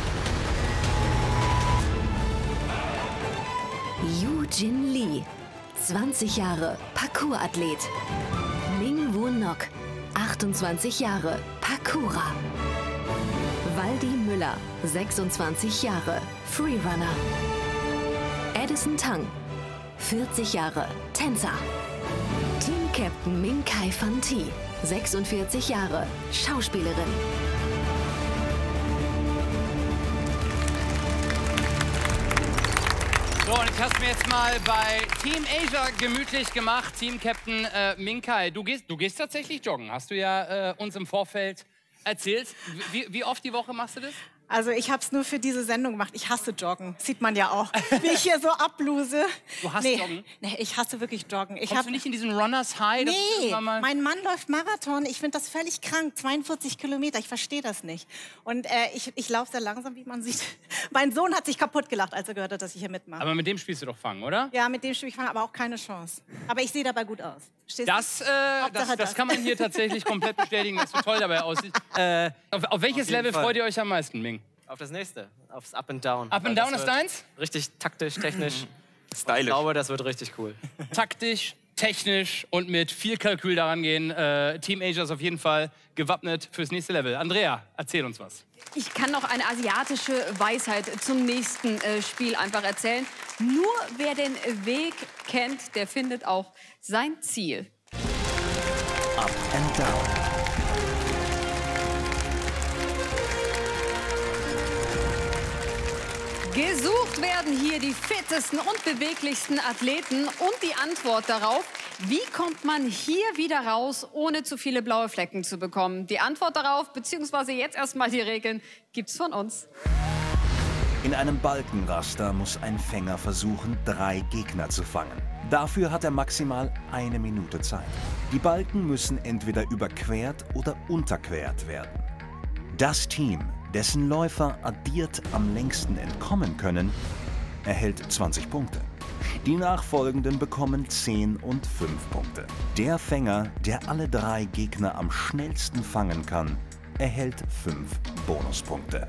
Yoo-Jin Lee. 20 Jahre, Parkour-Athlet. Ming-Woo Nok, 28 Jahre, Parkourer. Waldi Müller, 26 Jahre, Freerunner. Edison Tang, 40 Jahre, Tänzer. Team-Captain Ming Kai Fan Thi, 46 Jahre, Schauspielerin. So, und ich hab's mir jetzt mal bei Team Asia gemütlich gemacht. Team-Captain Ming Kai, du gehst tatsächlich joggen. Hast du ja uns im Vorfeld erzählt. Wie oft die Woche machst du das? Also ich habe es nur für diese Sendung gemacht. Ich hasse Joggen. Sieht man ja auch, wie ich hier so abluse. Du hasst Joggen? Nee, ich hasse wirklich Joggen. Kommst du nicht in diesen Runners High? Nee, mein Mann läuft Marathon. Ich finde das völlig krank. 42 Kilometer, ich verstehe das nicht. Und ich laufe sehr langsam, wie man sieht. Mein Sohn hat sich kaputt gelacht, als er gehört hat, dass ich hier mitmache. Aber mit dem spielst du doch Fangen, oder? Ja, mit dem spiele ich Fangen, aber auch keine Chance. Aber ich sehe dabei gut aus. Das kann man hier tatsächlich komplett bestätigen, dass du toll dabei aussiehst. Auf welches Level freut ihr euch am meisten, Ming? Auf das nächste, aufs Up and Down. Up and Down ist deins? Richtig taktisch, technisch. Stylisch. Ich glaube, das wird richtig cool. Taktisch, technisch und mit viel Kalkül daran gehen. Team Asia ist auf jeden Fall gewappnet fürs nächste Level. Andrea, erzähl uns was. Ich kann noch eine asiatische Weisheit zum nächsten Spiel einfach erzählen. Nur wer den Weg kennt, der findet auch sein Ziel. Up and Down. Gesucht werden hier die fittesten und beweglichsten Athleten und die Antwort darauf, wie kommt man hier wieder raus, ohne zu viele blaue Flecken zu bekommen? Die Antwort darauf, beziehungsweise jetzt erstmal die Regeln, gibt's von uns. In einem Balkenraster muss ein Fänger versuchen, 3 Gegner zu fangen. Dafür hat er maximal 1 Minute Zeit. Die Balken müssen entweder überquert oder unterquert werden. Das Team, dessen Läufer addiert am längsten entkommen können, erhält 20 Punkte. Die Nachfolgenden bekommen 10 und 5 Punkte. Der Fänger, der alle 3 Gegner am schnellsten fangen kann, erhält 5 Bonuspunkte.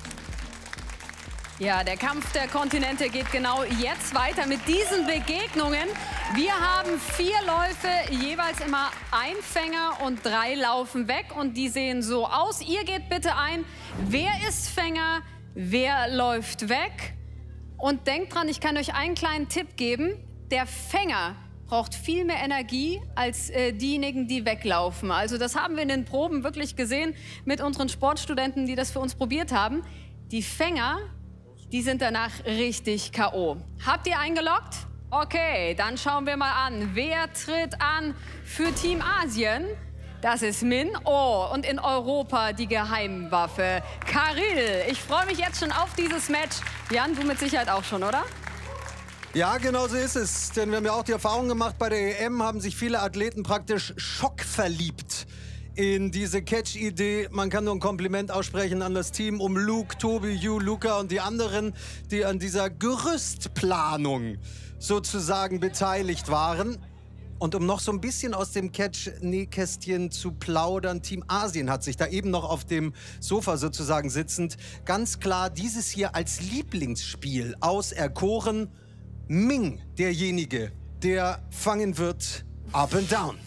Ja, der Kampf der Kontinente geht genau jetzt weiter mit diesen Begegnungen. Wir haben 4 Läufe, jeweils immer ein Fänger und 3 laufen weg. Und die sehen so aus. Ihr geht bitte ein, wer ist Fänger, wer läuft weg. Und denkt dran, ich kann euch einen kleinen Tipp geben. Der Fänger braucht viel mehr Energie als diejenigen, die weglaufen. Also das haben wir in den Proben wirklich gesehen mit unseren Sportstudenten, die das für uns probiert haben. Die Fänger, die sind danach richtig K.O. Habt ihr eingeloggt? Okay, dann schauen wir mal an. Wer tritt an für Team Asien? Das ist Min. Oh, und in Europa die Geheimwaffe. Karil, ich freue mich jetzt schon auf dieses Match. Jan, du mit Sicherheit auch schon, oder? Ja, genau so ist es. Denn wir haben ja auch die Erfahrung gemacht, bei der EM haben sich viele Athleten praktisch schockverliebt in diese Catch-Idee. Man kann nur ein Kompliment aussprechen an das Team um Luke, Tobi, Yu, Luca und die anderen, die an dieser Gerüstplanung sozusagen beteiligt waren. Und um noch so ein bisschen aus dem Catch-Nähkästchen zu plaudern, Team Asien hat sich da eben noch auf dem Sofa sozusagen sitzend ganz klar dieses hier als Lieblingsspiel auserkoren. Ming, derjenige, der fangen wird up and down.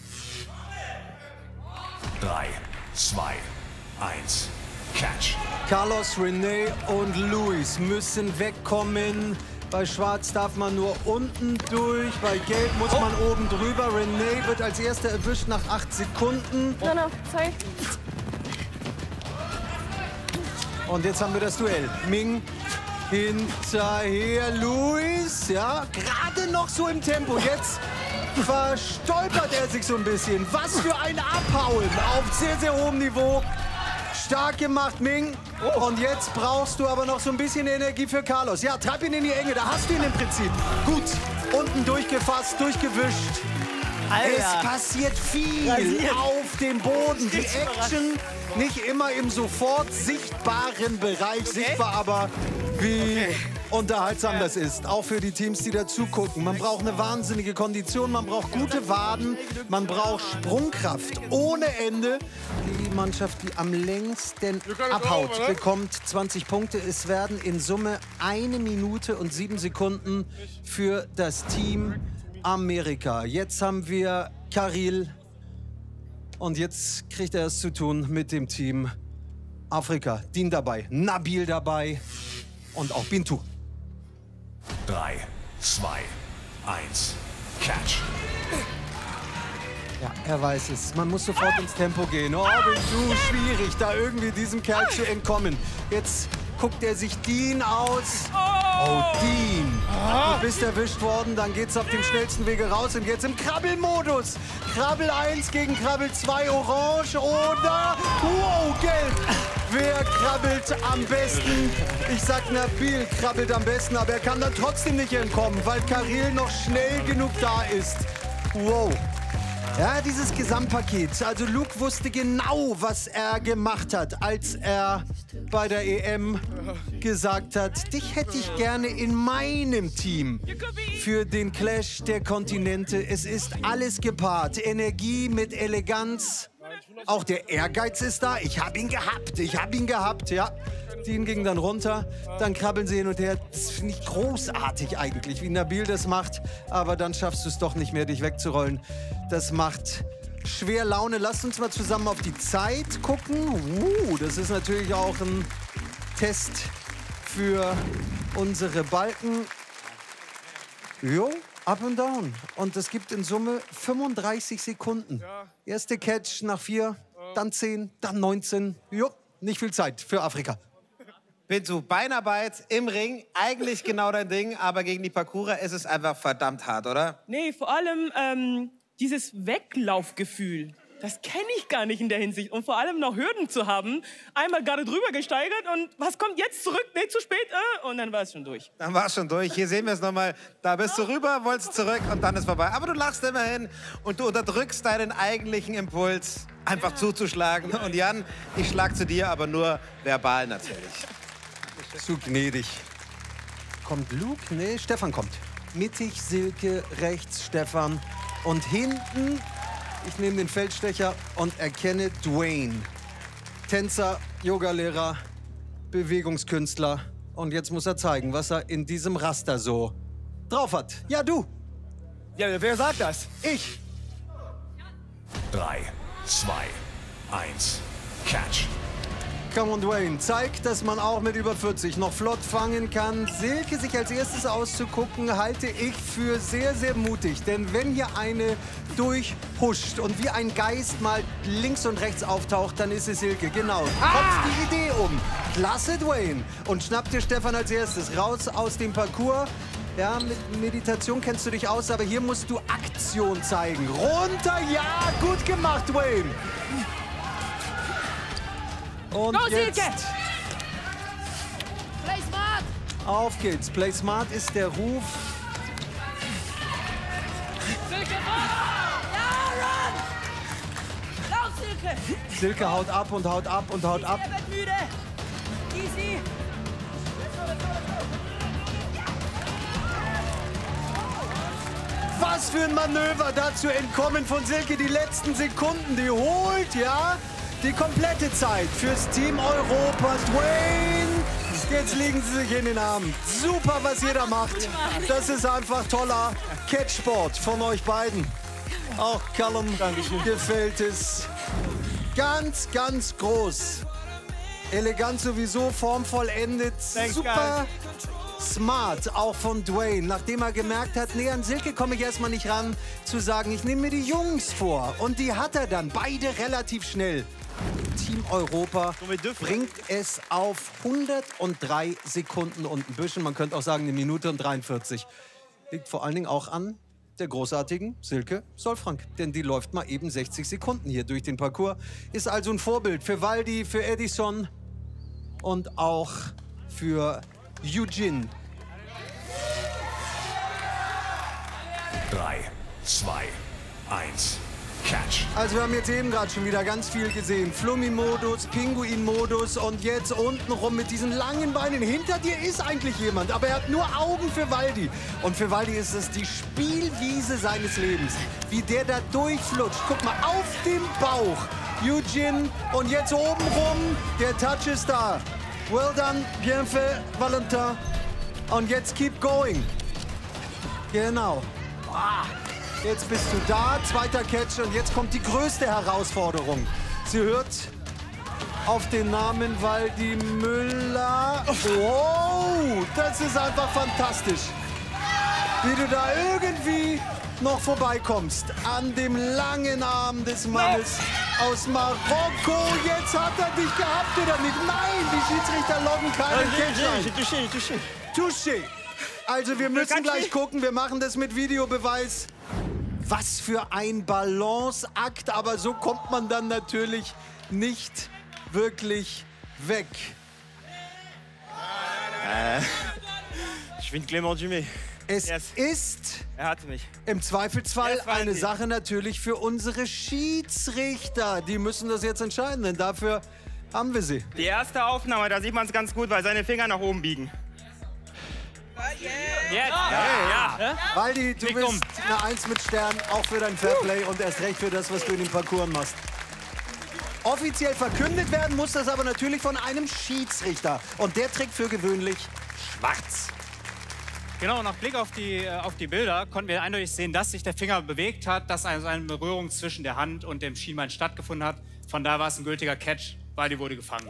3, 2, 1, catch. Carlos, René und Luis müssen wegkommen. Bei Schwarz darf man nur unten durch, bei Gelb muss man oben drüber. René wird als erster erwischt nach 8 Sekunden. No, sorry. Und jetzt haben wir das Duell. Ming hinterher, Luis, ja, gerade noch so im Tempo. Jetzt verstolpert er sich so ein bisschen. Was für ein Abhauen auf sehr, sehr hohem Niveau. Stark gemacht, Ming. Und jetzt brauchst du aber noch so ein bisschen Energie für Carlos. Ja, treib ihn in die Enge, da hast du ihn im Prinzip. Gut, unten durchgefasst, durchgewischt. Alter. Es passiert viel auf dem Boden. Die Action nicht immer im sofort sichtbaren Bereich sichtbar, aber wie unterhaltsam das ist. Auch für die Teams, die dazu gucken. Man braucht eine wahnsinnige Kondition, man braucht gute Waden, man braucht Sprungkraft ohne Ende. Die Mannschaft, die am längsten abhaut, bekommt 20 Punkte. Es werden in Summe 1 Minute und 7 Sekunden für das Team Amerika. Jetzt haben wir Karil und jetzt kriegt er es zu tun mit dem Team Afrika. Dean dabei, Nabil dabei und auch Bintu. 3, 2, 1, catch. Ja, er weiß es. Man muss sofort ins Tempo gehen. Oh, Bintu, schwierig, da irgendwie diesem Kerl zu entkommen. Jetzt guckt er sich Dean aus. Oh, Dean. Du bist erwischt worden, dann geht's auf dem schnellsten Wege raus und jetzt im Krabbelmodus. Krabbel 1 gegen Krabbel 2 orange oder wow, gelb. Wer krabbelt am besten? Ich sag, Nabil krabbelt am besten, aber er kann dann trotzdem nicht entkommen, weil Karil noch schnell genug da ist. Wow. Ja, dieses Gesamtpaket. Also Luke wusste genau, was er gemacht hat, als er bei der EM gesagt hat, dich hätte ich gerne in meinem Team für den Clash der Kontinente. Es ist alles gepaart. Energie mit Eleganz. Auch der Ehrgeiz ist da. Ich habe ihn gehabt, ja. Dean ging dann runter, dann krabbeln sie hin und her. Das finde ich großartig eigentlich, wie Nabil das macht. Aber dann schaffst du es doch nicht mehr, dich wegzurollen. Das macht schwer Laune. Lasst uns mal zusammen auf die Zeit gucken. Das ist natürlich auch ein Test für unsere Balken. Jo, up and down. Und es gibt in Summe 35 Sekunden. Erste Catch nach 4, dann 10, dann 19. Jo, nicht viel Zeit für Afrika. Bintu, Beinarbeit im Ring, eigentlich genau dein Ding, aber gegen die Parkourer ist es einfach verdammt hart, oder? Nee, vor allem dieses Weglaufgefühl, das kenne ich gar nicht in der Hinsicht. Und vor allem noch Hürden zu haben, einmal gerade drüber gesteigert und was kommt jetzt zurück? Nee, zu spät, und dann war es schon durch. Dann war es schon durch. Hier sehen wir es nochmal. Da bist du rüber, wolltest zurück und dann ist vorbei. Aber du lachst immerhin und du unterdrückst deinen eigentlichen Impuls, einfach zuzuschlagen. Und Jan, ich schlag zu dir, aber nur verbal natürlich. Zu gnädig. Kommt Luke? Nee, Stefan kommt. Mittig Silke, rechts Stefan. Und hinten, ich nehme den Feldstecher und erkenne Dwayne. Tänzer, Yogalehrer, Bewegungskünstler. Und jetzt muss er zeigen, was er in diesem Raster so drauf hat. Ja, du. Ja, wer sagt das? Ich. 3, 2, 1, catch. Come on, Dwayne, zeig, dass man auch mit über 40 noch flott fangen kann. Silke sich als erstes auszugucken, halte ich für sehr, sehr mutig. Denn wenn hier eine durchhuscht und wie ein Geist mal links und rechts auftaucht, dann ist es Silke. Genau, kopft die Idee um. Klasse, Dwayne. Und schnappt dir Stefan als erstes raus aus dem Parcours. Ja, mit Meditation kennst du dich aus, aber hier musst du Aktion zeigen. Runter, ja, gut gemacht, Dwayne. Und Go, jetzt Silke! Play smart! Auf geht's. Play smart ist der Ruf. Silke, ja, run! Lauf, Silke! Silke haut ab und haut ab und haut ab. Er wird müde! Easy! Was für ein Manöver, da zu entkommen von Silke. Die letzten Sekunden, die holt, ja, die komplette Zeit fürs Team Europa. Dwayne Jetzt liegen sie sich in den Armen. Super, was ihr da macht. Das ist einfach toller Catchsport von euch beiden. Auch Callum gefällt es. Ganz, ganz groß. Elegant sowieso, formvollendet. Super smart, auch von Dwayne. Nachdem er gemerkt hat, nee, an Silke komme ich erstmal nicht ran, zu sagen, ich nehme mir die Jungs vor. Und die hat er dann, beide relativ schnell. Team Europa bringt es auf 103 Sekunden und ein bisschen. Man könnte auch sagen, 1 Minute und 43. Liegt vor allen Dingen auch an der großartigen Silke Solfrank. Denn die läuft mal eben 60 Sekunden hier durch den Parcours. Ist also ein Vorbild für Waldi, für Edison und auch für Eugene. 3, 2, 1, Catch. Also wir haben jetzt eben gerade schon wieder ganz viel gesehen. Flummi-Modus, Pinguin-Modus und jetzt untenrum mit diesen langen Beinen. Hinter dir ist eigentlich jemand, aber er hat nur Augen für Waldi. Und für Waldi ist es die Spielwiese seines Lebens. Wie der da durchflutscht. Guck mal, auf dem Bauch. Eugene und jetzt oben rum. Der Touch ist da. Well done, bien fait, Valentin. Und jetzt keep going. Genau. Jetzt bist du da, zweiter Catch und jetzt kommt die größte Herausforderung. Sie hört auf den Namen Waldi Müller. Wow, das ist einfach fantastisch. Wie du da irgendwie noch vorbeikommst an dem langen Arm des Mannes aus Marokko. Jetzt hat er dich gehabt oder nicht? Nein, die Schiedsrichter loggen keinen Catch ein. Touché. Also wir müssen gleich gucken, wir machen das mit Videobeweis. Was für ein Balanceakt, aber so kommt man dann natürlich nicht wirklich weg. Ich bin Clément Dumais. Es ist Er hatte mich. im Zweifelsfall eine Sache natürlich für unsere Schiedsrichter. Die müssen das jetzt entscheiden, denn dafür haben wir sie. Die erste Aufnahme, da sieht man es ganz gut, weil seine Finger nach oben biegen. Jetzt. Ja. Waldi, du bist eine 1 mit Stern, auch für dein Fairplay und erst recht für das, was du in den Parcours machst. Offiziell verkündet werden muss das aber natürlich von einem Schiedsrichter. Und der trägt für gewöhnlich schwarz. Genau, nach Blick auf die Bilder konnten wir eindeutig sehen, dass sich der Finger bewegt hat, dass also eine Berührung zwischen der Hand und dem Schienbein stattgefunden hat. Von daher war es ein gültiger Catch, weil die wurde gefangen.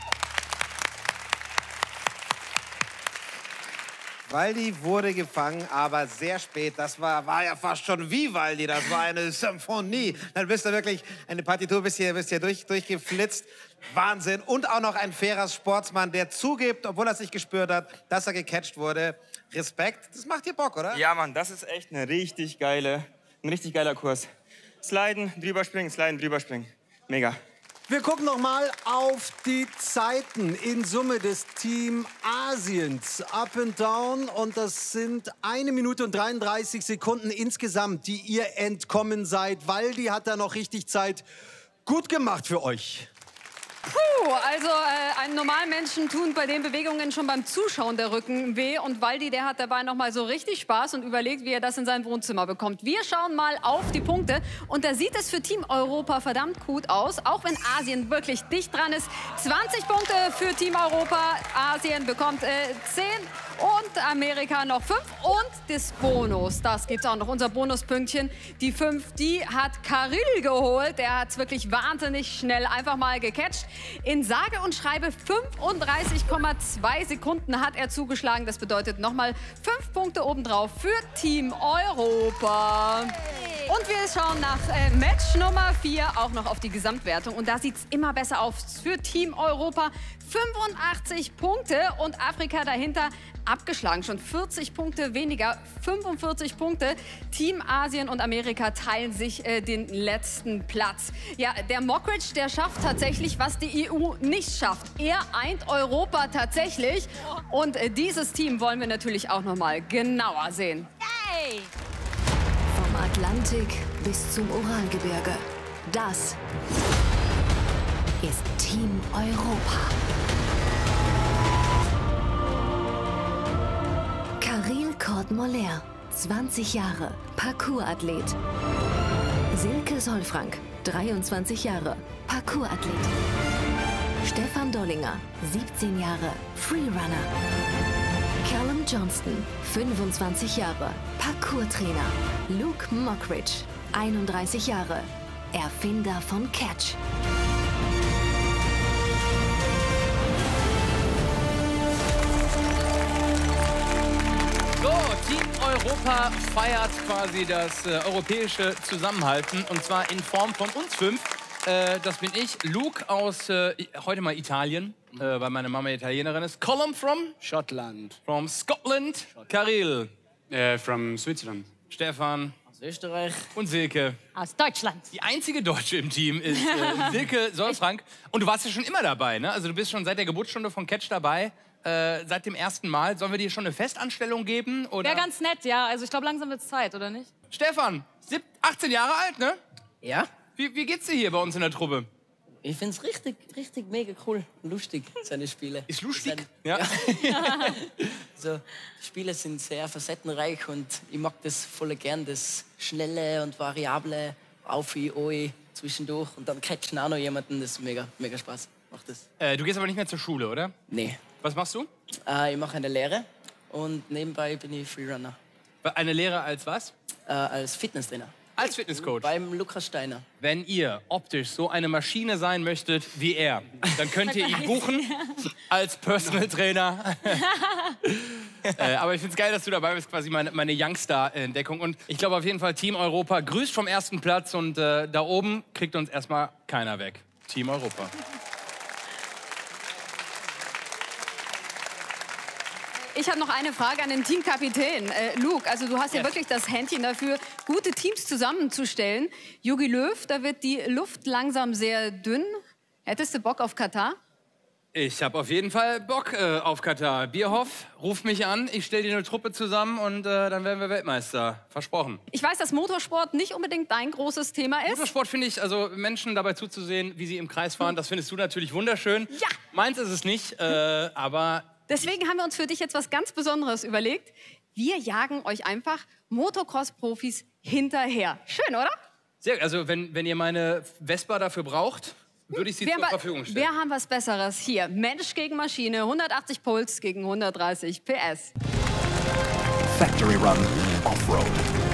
Waldi wurde gefangen, aber sehr spät. Das war ja fast schon wie Waldi. Das war eine Symphonie. Dann bist du wirklich eine Partitur, bist hier durchgeflitzt. Wahnsinn. Und auch noch ein fairer Sportsmann, der zugibt, obwohl er es nicht gespürt hat, dass er gecatcht wurde. Respekt. Das macht dir Bock, oder? Ja, Mann, das ist echt ein richtig geiler Kurs. Sliden, drüber springen. Mega. Wir gucken noch mal auf die Zeiten in Summe des Team Asiens. Up and down. Und das sind 1 Minute und 33 Sekunden insgesamt, die ihr entkommen seid. Waldi hat da noch richtig Zeit. Gut gemacht für euch. Puh, also einem normalen Menschen tun bei den Bewegungen schon beim Zuschauen der Rücken weh. Und Waldi, der hat dabei noch mal so richtig Spaß und überlegt, wie er das in sein Wohnzimmer bekommt. Wir schauen mal auf die Punkte. Und da sieht es für Team Europa verdammt gut aus. Auch wenn Asien wirklich dicht dran ist. 20 Punkte für Team Europa. Asien bekommt 10 und Amerika noch 5. Und das Bonus, das gibt's auch noch. Unser Bonuspünktchen, die 5, die hat Karil geholt. Der hat's wirklich wahnsinnig schnell einfach mal gecatcht. In sage und schreibe 35,2 Sekunden hat er zugeschlagen. Das bedeutet nochmal 5 Punkte obendrauf für Team Europa. Und wir schauen nach Match Nummer 4 auch noch auf die Gesamtwertung. Und da sieht es immer besser aus für Team Europa. 85 Punkte und Afrika dahinter abgeschlagen. Schon 40 Punkte weniger, 45 Punkte. Team Asien und Amerika teilen sich den letzten Platz. Ja, der Mockridge, der schafft tatsächlich, was die EU nicht schafft. Er eint Europa tatsächlich. Und dieses Team wollen wir natürlich auch noch mal genauer sehen. Yay! Vom Atlantik bis zum Uralgebirge. Das ist Team Europa. Karil Kort-Moller, 20 Jahre, Parkour-Athlet. Silke Solfrank, 23 Jahre, Parkour-Athlet. Stefan Dollinger, 17 Jahre, Freerunner. Callum Johnston, 25 Jahre, Parkour-Trainer. Luke Mockridge, 31 Jahre, Erfinder von Catch. So, Team Europa feiert quasi das europäische Zusammenhalten und zwar in Form von uns 5. Das bin ich, Luke aus heute mal Italien, weil meine Mama Italienerin ist. Colum from Schottland. From Scotland. Karil. From Switzerland. Stefan. Aus Österreich. Und Silke. Aus Deutschland. Die einzige Deutsche im Team ist Silke Solfrank. Und du warst ja schon immer dabei, ne? Also du bist schon seit der Geburtsstunde von Catch dabei. Seit dem ersten Mal. Sollen wir dir schon eine Festanstellung geben? Oder? Wäre ganz nett, ja. Also ich glaube, langsam wird's Zeit, oder nicht? Stefan, 18 Jahre alt, ne? Ja. Wie geht's dir hier bei uns in der Truppe? Ich find's richtig mega cool und lustig, seine Spiele. Ist lustig? Ja. So, die Spiele sind sehr facettenreich und ich mag das voll gern, das Schnelle und Variable, Aufi, Oi, zwischendurch und dann catchen auch noch jemanden, das ist mega Spaß. Macht das. Du gehst aber nicht mehr zur Schule, oder? Nee. Was machst du? Ich mache eine Lehre und nebenbei bin ich Freerunner. Eine Lehre als was? Als Fitnesstrainer. Als Fitnesscoach? Beim Lukas Steiner. Wenn ihr optisch so eine Maschine sein möchtet wie er, dann könnt ihr ihn buchen als Personal Trainer. Aber ich finde es geil, dass du dabei bist, quasi meine Youngstar-Entdeckung. Und ich glaube auf jeden Fall, Team Europa grüßt vom ersten Platz und da oben kriegt uns erstmal keiner weg. Team Europa. Ich habe noch eine Frage an den Teamkapitän. Luke, also du hast ja wirklich das Händchen dafür, gute Teams zusammenzustellen. Jogi Löw, da wird die Luft langsam sehr dünn. Hättest du Bock auf Katar? Ich habe auf jeden Fall Bock auf Katar. Bierhoff, ruf mich an, ich stelle dir eine Truppe zusammen und dann werden wir Weltmeister. Versprochen. Ich weiß, dass Motorsport nicht unbedingt dein großes Thema ist. Motorsport finde ich, also Menschen dabei zuzusehen, wie sie im Kreis fahren, das findest du natürlich wunderschön. Ja! Meins ist es nicht, aber... Deswegen haben wir uns für dich jetzt was ganz Besonderes überlegt. Wir jagen euch einfach Motocross-Profis hinterher. Schön, oder? Sehr, also wenn ihr meine Vespa dafür braucht, würde ich sie zur Verfügung stellen. Wir haben was Besseres hier. Mensch gegen Maschine, 180 Puls gegen 130 PS. Factory Run Offroad.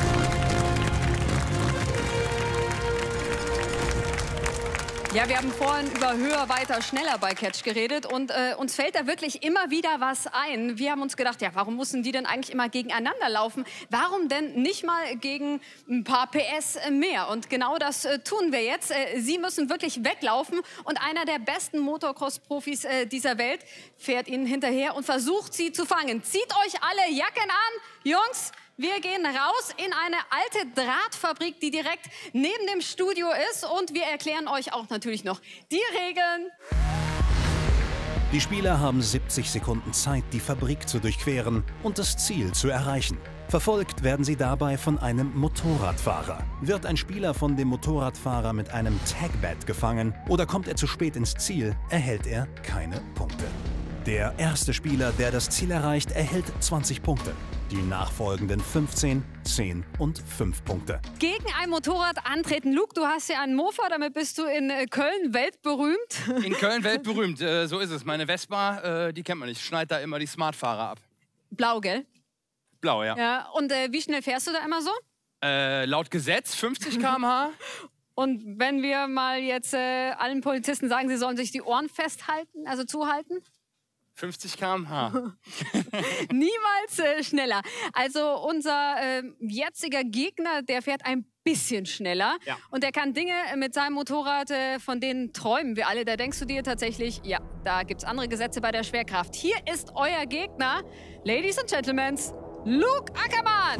Ja, wir haben vorhin über höher, weiter, schneller bei Catch geredet und uns fällt da wirklich immer wieder was ein. Wir haben uns gedacht, ja, warum müssen die denn eigentlich immer gegeneinander laufen? Warum denn nicht mal gegen ein paar PS mehr? Und genau das tun wir jetzt. Sie müssen wirklich weglaufen und einer der besten Motocross-Profis dieser Welt fährt ihnen hinterher und versucht, sie zu fangen. Zieht euch alle Jacken an, Jungs. Wir gehen raus in eine alte Drahtfabrik, die direkt neben dem Studio ist. Und wir erklären euch auch natürlich noch die Regeln. Die Spieler haben 70 Sekunden Zeit, die Fabrik zu durchqueren und das Ziel zu erreichen. Verfolgt werden sie dabei von einem Motorradfahrer. Wird ein Spieler von dem Motorradfahrer mit einem Tagbed gefangen oder kommt er zu spät ins Ziel, erhält er keine Punkte. Der erste Spieler, der das Ziel erreicht, erhält 20 Punkte. Die nachfolgenden 15, 10 und 5 Punkte. Gegen ein Motorrad antreten. Luke, du hast ja einen Mofa, damit bist du in Köln weltberühmt. In Köln weltberühmt, so ist es. Meine Vespa, die kennt man nicht, schneidet da immer die Smartfahrer ab. Blau, gell? Blau, ja. Ja. Und wie schnell fährst du da immer so? Laut Gesetz 50 km/h. Und wenn wir mal jetzt allen Polizisten sagen, sie sollen sich die Ohren festhalten, also zuhalten? 50 km/h. Niemals schneller. Also unser jetziger Gegner, der fährt ein bisschen schneller. Ja. Und der kann Dinge mit seinem Motorrad, von denen träumen wir alle. Da denkst du dir tatsächlich, ja, da gibt es andere Gesetze bei der Schwerkraft. Hier ist euer Gegner, Ladies and Gentlemen, Luke Ackermann.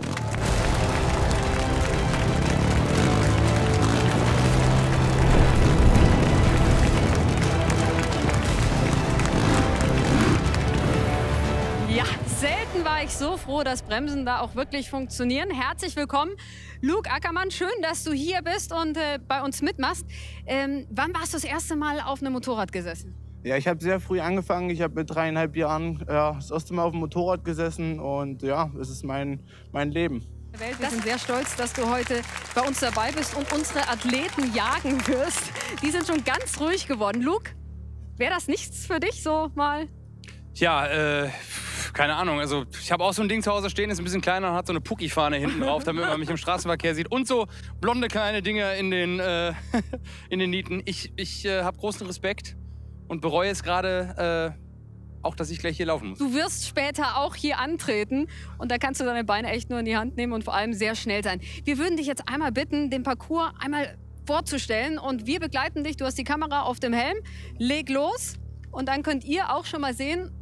Ja, selten war ich so froh, dass Bremsen da auch wirklich funktionieren. Herzlich willkommen, Luke Ackermann. Schön, dass du hier bist und bei uns mitmachst. Wann warst du das erste Mal auf einem Motorrad gesessen? Ja, ich habe sehr früh angefangen. Ich habe mit 3,5 Jahren das erste Mal auf dem Motorrad gesessen und ja, es ist mein Leben. Wir sind sehr stolz, dass du heute bei uns dabei bist und unsere Athleten jagen wirst. Die sind schon ganz ruhig geworden. Luke? Wäre das nichts für dich so mal? Ja, keine Ahnung. Also ich habe auch so ein Ding zu Hause stehen, ist ein bisschen kleiner und hat so eine Pucki-Fahne hinten drauf, damit man mich im Straßenverkehr sieht. Und so blonde kleine Dinger in den, in den Nieten. Ich habe großen Respekt und bereue es gerade auch, dass ich gleich hier laufen muss. Du wirst später auch hier antreten und da kannst du deine Beine echt nur in die Hand nehmen und vor allem sehr schnell sein. Wir würden dich jetzt einmal bitten, den Parcours einmal vorzustellen und wir begleiten dich. Du hast die Kamera auf dem Helm. Leg los. Und dann könnt ihr auch schon mal sehen,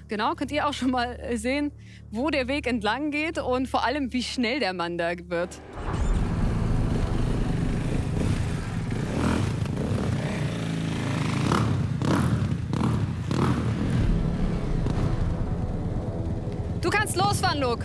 wo der Weg entlang geht und vor allem, wie schnell der Mann da wird. Du kannst losfahren, Luke.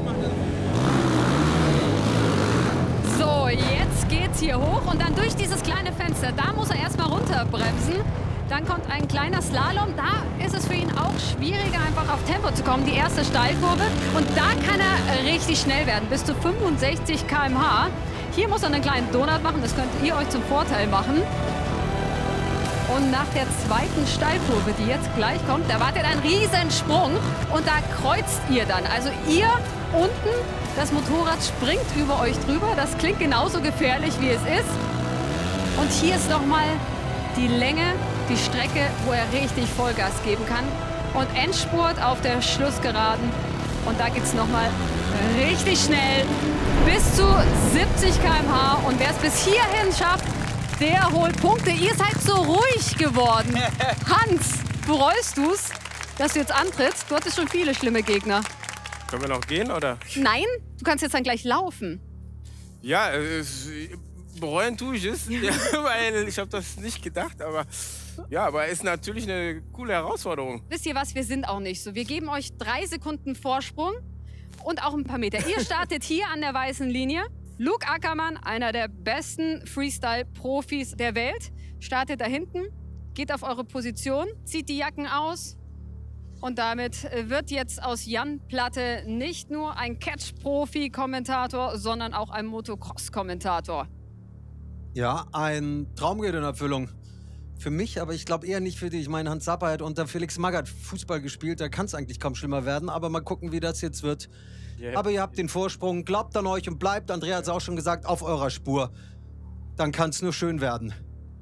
So, jetzt geht's hier hoch und dann durch dieses kleine Fenster. Da muss er erstmal runterbremsen. Dann kommt ein kleiner Slalom. Da ist es für ihn auch schwieriger, einfach auf Tempo zu kommen. Die erste Steilkurve. Und da kann er richtig schnell werden, bis zu 65 km/h. Hier muss er einen kleinen Donut machen. Das könnt ihr euch zum Vorteil machen. Und nach der zweiten Steilkurve, die jetzt gleich kommt, da wartet ein Riesensprung. Und da kreuzt ihr dann. Also ihr unten, das Motorrad springt über euch drüber. Das klingt genauso gefährlich, wie es ist. Und hier ist nochmal die Länge, die Strecke, wo er richtig Vollgas geben kann. Und Endspurt auf der Schlussgeraden. Und da geht es nochmal richtig schnell. Bis zu 70 km/h. Und wer es bis hierhin schafft, der holt Punkte. Ihr seid so ruhig geworden. Hans, bereust du es, dass du jetzt antrittst? Du hattest schon viele schlimme Gegner. Können wir noch gehen, oder? Nein, du kannst jetzt dann gleich laufen. Ja, bereuen tue ich es, ja, weil ich habe das nicht gedacht, aber ja, aber ist natürlich eine coole Herausforderung. Wisst ihr was, wir sind auch nicht so. Wir geben euch 3 Sekunden Vorsprung und auch ein paar Meter. Ihr startet hier an der weißen Linie. Luke Ackermann, einer der besten Freestyle-Profis der Welt, startet da hinten, geht auf eure Position, zieht die Jacken aus. Und damit wird jetzt aus Jan Platte nicht nur ein Catch-Profi-Kommentator, sondern auch ein Motocross-Kommentator. Ja, ein Traum geht in Erfüllung. Für mich, aber ich glaube eher nicht für dich. Ich meine, Hans Zappa hat unter Felix Magath Fußball gespielt. Da kann es eigentlich kaum schlimmer werden. Aber mal gucken, wie das jetzt wird. Yeah. Aber ihr habt den Vorsprung. Glaubt an euch und bleibt, Andrea hat es auch schon gesagt, auf eurer Spur. Dann kann es nur schön werden.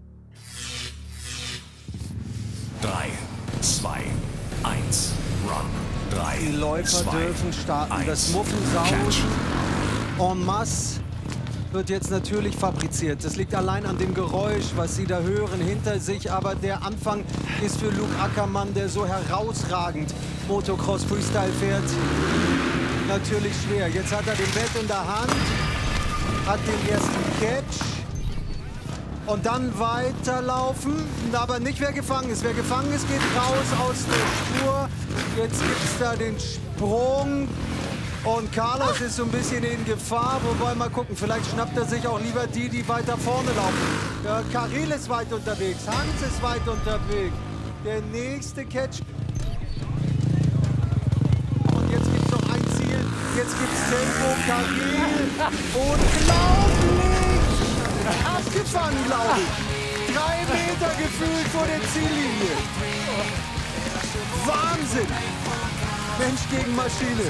3, 2, 1, Run. 3, Die Läufer 2, dürfen starten. 1, das Muffensausen en masse wird jetzt natürlich fabriziert. Das liegt allein an dem Geräusch, was Sie da hören hinter sich. Aber der Anfang ist für Luke Ackermann, der so herausragend Motocross Freestyle fährt, natürlich schwer. Jetzt hat er den Bett in der Hand, hat den ersten Catch und dann weiterlaufen. Aber nicht, wer gefangen ist. Wer gefangen ist, geht raus aus der Spur. Jetzt gibt es da den Sprung. Und Carlos ist so ein bisschen in Gefahr, wobei mal gucken, vielleicht schnappt er sich auch lieber die weiter vorne laufen. Ja, Karel ist weit unterwegs, Hans ist weit unterwegs. Der nächste Catch. Und jetzt gibt es noch ein Ziel, jetzt gibt es Tempo, Karel. Unglaublich! Abgefangen, glaube ich. 3 Meter gefühlt vor der Ziellinie. Wahnsinn! Mensch gegen Maschine.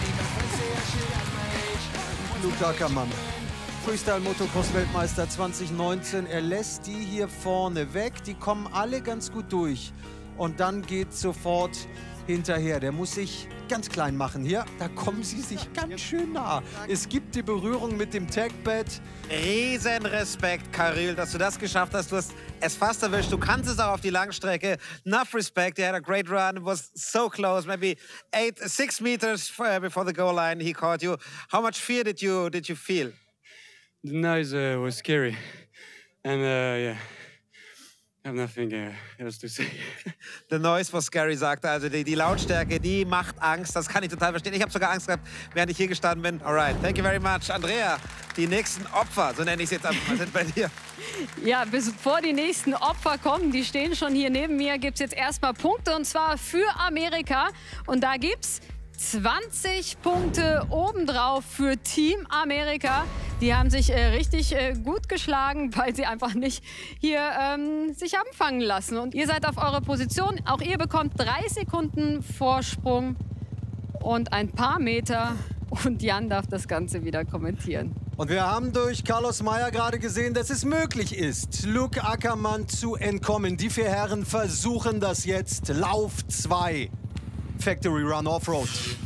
Luke Ackermann, Freestyle-Motocross-Weltmeister 2019. Er lässt die hier vorne weg. Die kommen alle ganz gut durch. Und dann geht sofort hinterher. Der muss sich ganz klein machen hier. Da kommen sie sich ganz schön nah. Es gibt die Berührung mit dem Tagbed. Riesen Respekt, Karel, dass du das geschafft hast. Du hast es fast erwischt. Du kannst es auch auf die Langstrecke. Enough respect. He had a great run. It was so close. Maybe 6 meters before the goal line, he caught you. How much fear did you feel? The noise was scary. And yeah, I have nothing else to say. The noise was scary, sagte also. Die Lautstärke, die macht Angst. Das kann ich total verstehen. Ich habe sogar Angst gehabt, während ich hier gestanden bin. Alright, thank you very much. Andrea, die nächsten Opfer, so nenne ich es jetzt einfach mal, sind bei dir. Ja, bevor die nächsten Opfer kommen, die stehen schon hier neben mir, gibt es jetzt erstmal Punkte und zwar für Amerika. Und da gibt es 20 Punkte obendrauf für Team Amerika. Die haben sich richtig gut geschlagen, weil sie einfach nicht hier sich haben fangen lassen. Und ihr seid auf eurer Position. Auch ihr bekommt 3 Sekunden Vorsprung und ein paar Meter. Und Jan darf das Ganze wieder kommentieren. Und wir haben durch Carlos Meyer gerade gesehen, dass es möglich ist, Luke Ackermann zu entkommen. Die 4 Herren versuchen das jetzt. Lauf 2. Factory Run Offroad.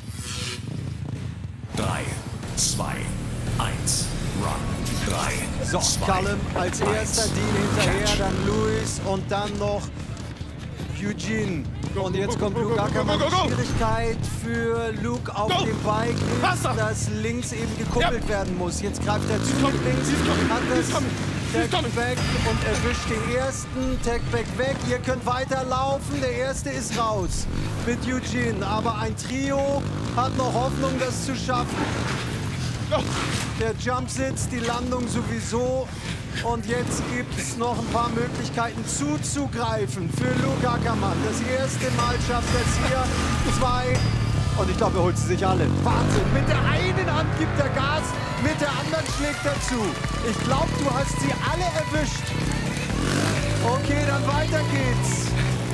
3, 2, 1, Run. 3, so, 2, Callum als erster, 1. Dean hinterher, Catch. dann Luis und dann noch Eugene. Und jetzt kommt Luke Ackermann. Die Schwierigkeit für Luke auf dem Bike ist, dass links eben gekuppelt werden muss. Jetzt greift er zu links, hat das Tagback und erwischt den ersten. Tagback weg. Ihr könnt weiterlaufen. Der erste ist raus mit Eugene. Aber ein Trio hat noch Hoffnung, das zu schaffen. Der Jump sitzt, die Landung sowieso. Und jetzt gibt es noch ein paar Möglichkeiten zuzugreifen für Luke Ackermann. Das erste Mal schafft er es hier. 2. Und ich glaube, er holt sie sich alle. Wahnsinn. Mit der einen Hand gibt er Gas, mit der anderen schlägt er zu. Ich glaube, du hast sie alle erwischt. Okay, dann weiter geht's.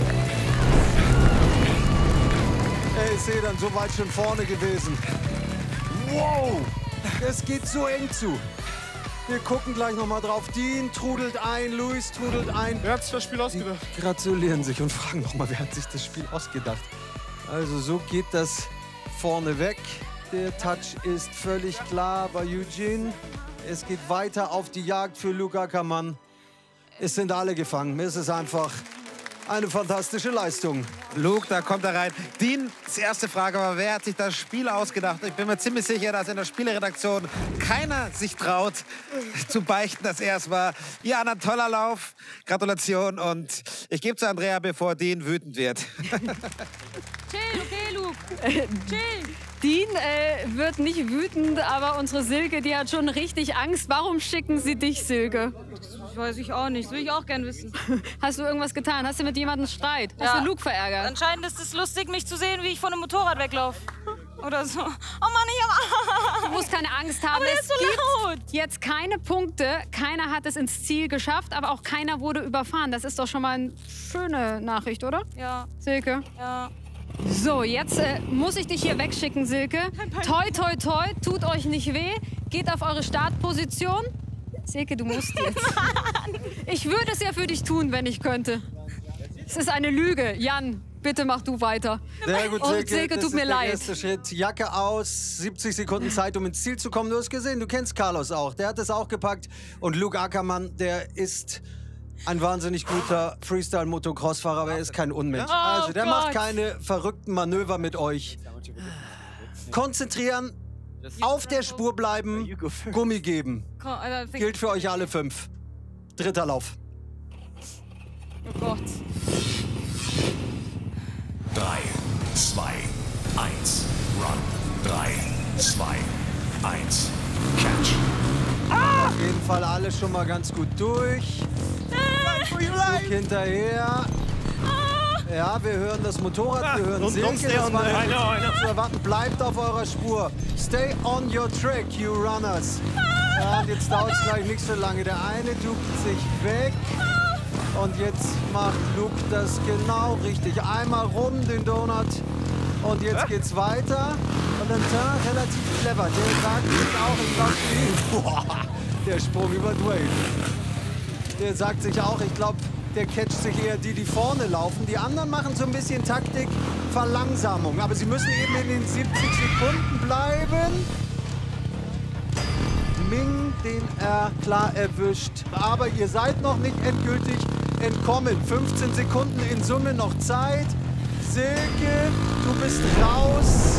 Ich sehe dann so weit schon vorne gewesen. Wow, es geht so eng zu. Wir gucken gleich noch mal drauf. Dean trudelt ein, Luis trudelt ein. Wer hat sich das Spiel ausgedacht? Die gratulieren sich und fragen noch mal, wer hat sich das Spiel ausgedacht? Also so geht das vorne weg. Der Touch ist völlig klar bei Eugene. Es geht weiter auf die Jagd für Luke Ackermann. Es sind alle gefangen. Es ist einfach eine fantastische Leistung. Luke, da kommt er rein. Dean, die erste Frage war, wer hat sich das Spiel ausgedacht? Ich bin mir ziemlich sicher, dass in der Spieleredaktion keiner sich traut, zu beichten, dass er es war. Ja, ein toller Lauf. Gratulation. Und ich gebe zu Andrea, bevor Dean wütend wird. Chill, okay, Luke. Chill. Dean wird nicht wütend, aber unsere Silke, die hat schon richtig Angst. Warum schicken sie dich, Silke? Das weiß ich auch nicht. Das will ich auch gern wissen. Hast du irgendwas getan? Hast du mit jemandem Streit? Hast du Luke verärgert? Anscheinend ist es lustig, mich zu sehen, wie ich von einem Motorrad weglaufe. Oder so. Oh Mann, ich hab... Du musst keine Angst haben. Aber der ist so laut. Jetzt keine Punkte. Keiner hat es ins Ziel geschafft, aber auch keiner wurde überfahren. Das ist doch schon mal eine schöne Nachricht, oder? Ja. Silke? Ja. So, jetzt muss ich dich hier wegschicken, Silke. Toi, toi, toi, tut euch nicht weh. Geht auf eure Startposition. Silke, du musst jetzt. Ich würde es ja für dich tun, wenn ich könnte. Es ist eine Lüge. Jan, bitte mach du weiter. Sehr gut, und Silke, tut mir leid. Erster Schritt. Jacke aus, 70 Sekunden Zeit, um ins Ziel zu kommen. Du hast gesehen, du kennst Carlos auch. Der hat es auch gepackt. Und Luke Ackermann, der ist ein wahnsinnig guter Freestyle-Motocross-Fahrer, aber er ist kein Unmensch. Oh Also, der macht Gott. keine verrückten Manöver mit euch. Konzentrieren, auf der Spur bleiben, Gummi geben. Gilt für euch alle 5. Dritter Lauf. Oh Gott. 3, 2, 1, Run. 3, 2, 1, Catch. Auf jeden Fall alle schon mal ganz gut durch. Luke hinterher. Ja, wir hören das Motorrad, wir hören Silke. Das war nicht zu erwarten. Bleibt auf eurer Spur. Stay on your track, you runners. Ja, und jetzt dauert es gleich nicht so lange. Der eine duckt sich weg. Und jetzt macht Luke das genau richtig. Einmal rum den Donut. Und jetzt geht's weiter. Und dann relativ clever. Der sagt sich auch, ich glaube, der Sprung über Dwayne. Der sagt sich auch, ich glaube, der catcht sich eher die vorne laufen. Die anderen machen so ein bisschen Taktik, Verlangsamung. Aber sie müssen eben in den 70 Sekunden bleiben. Ming, den er klar erwischt. Aber ihr seid noch nicht endgültig entkommen. 15 Sekunden in Summe noch Zeit. Silke, du bist raus.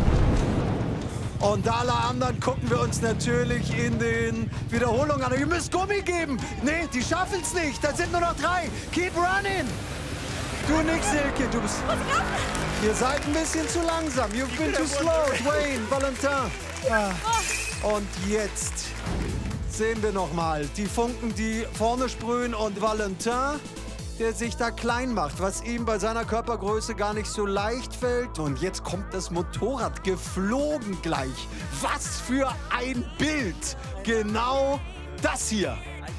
Und alle anderen gucken wir uns natürlich in den Wiederholungen an. Ihr müsst Gummi geben. Nee, die schaffen es nicht. Da sind nur noch 3. Keep running. Du nicht, Silke. Du bist... Ihr seid ein bisschen zu langsam. You've been too slow. Dwayne, Valentin. Und jetzt sehen wir noch mal die Funken, die vorne sprühen. Und Valentin, der sich da klein macht, was ihm bei seiner Körpergröße gar nicht so leicht fällt. Und jetzt kommt das Motorrad geflogen gleich. Was für ein Bild! Genau das hier.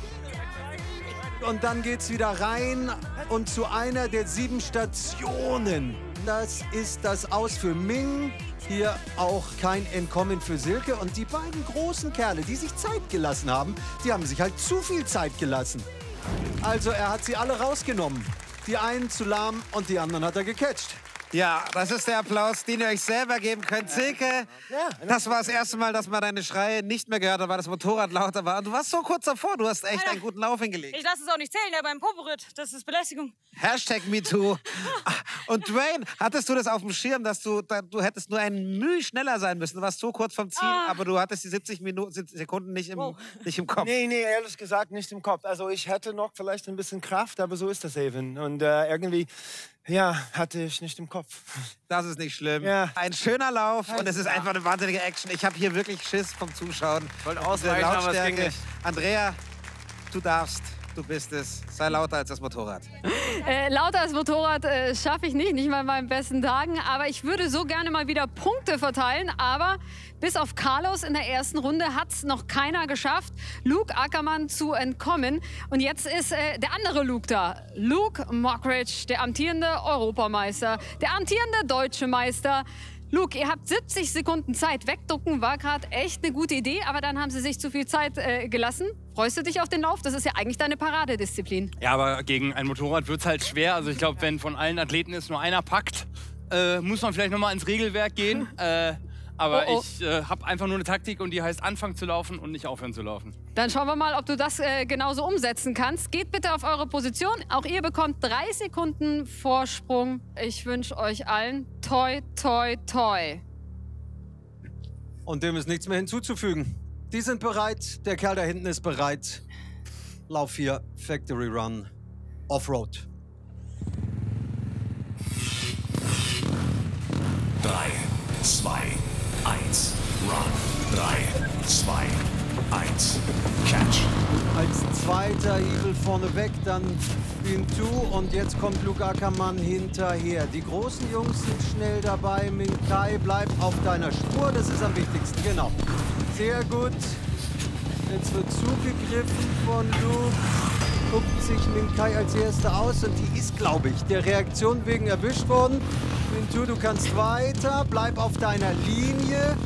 Und dann geht's wieder rein und zu einer der 7 Stationen. Das ist das Aus für Ming. Hier auch kein Entkommen für Silke. Und die beiden großen Kerle, die sich Zeit gelassen haben, die haben sich halt zu viel Zeit gelassen. Also er hat sie alle rausgenommen. Die einen zu lahm und die anderen hat er gecatcht. Ja, das ist der Applaus, den ihr euch selber geben könnt. Silke, das war das erste Mal, dass man deine Schreie nicht mehr gehört hat, weil das Motorrad lauter war. Und du warst so kurz davor, du hast echt einen guten Lauf hingelegt. Ich lasse es auch nicht zählen, ja, beim Poporit. Das ist Belästigung. #MeToo. Und Dwayne, hattest du das auf dem Schirm, dass du hättest nur ein Mühe schneller sein müssen? Du warst so kurz vom Ziel, aber du hattest die 70 Sekunden nicht im Kopf. Nee, ehrlich gesagt nicht im Kopf. Also ich hätte noch vielleicht ein bisschen Kraft, aber so ist das eben. Und irgendwie, ja, hatte ich nicht im Kopf. Das ist nicht schlimm. Ja. Ein schöner Lauf und es ist einfach eine wahnsinnige Action. Ich habe hier wirklich Schiss vom Zuschauen. Wollte ausweichen, aber es ging nicht. Andrea, du darfst. Du bist es. Sei lauter als das Motorrad. Lauter als Motorrad schaffe ich nicht mal in meinen besten Tagen. Aber ich würde so gerne mal wieder Punkte verteilen. Aber bis auf Carlos in der ersten Runde hat es noch keiner geschafft, Luke Ackermann zu entkommen. Und jetzt ist der andere Luke da. Luke Mockridge, der amtierende Europameister, der amtierende Deutsche Meister. Luke, ihr habt 70 Sekunden Zeit. Wegducken war gerade echt eine gute Idee, aber dann haben sie sich zu viel Zeit gelassen. Freust du dich auf den Lauf? Das ist ja eigentlich deine Paradedisziplin. Ja, aber gegen ein Motorrad wird es halt schwer. Also ich glaube, wenn von allen Athleten es nur einer packt, muss man vielleicht noch mal ins Regelwerk gehen. Aber ich habe einfach nur eine Taktik und die heißt anfangen zu laufen und nicht aufhören zu laufen. Dann schauen wir mal, ob du das genauso umsetzen kannst. Geht bitte auf eure Position. Auch ihr bekommt 3 Sekunden Vorsprung. Ich wünsche euch allen toi, toi, toi. Und dem ist nichts mehr hinzuzufügen. Die sind bereit, der Kerl da hinten ist bereit. Lauf 4, Factory Run, Offroad. 3, 2, 1, Run. 3, 2, 1, Catch. Als zweiter Eagle vorneweg, dann Bintou und jetzt kommt Luke Ackermann hinterher. Die großen Jungs sind schnell dabei. Minkai, bleib auf deiner Spur, das ist am wichtigsten. Genau. Sehr gut. Jetzt wird zugegriffen von Luke. Guckt sich Minkai als Erster aus und die ist, glaube ich, der Reaktion wegen erwischt worden. Bintou, du kannst weiter. Bleib auf deiner Linie.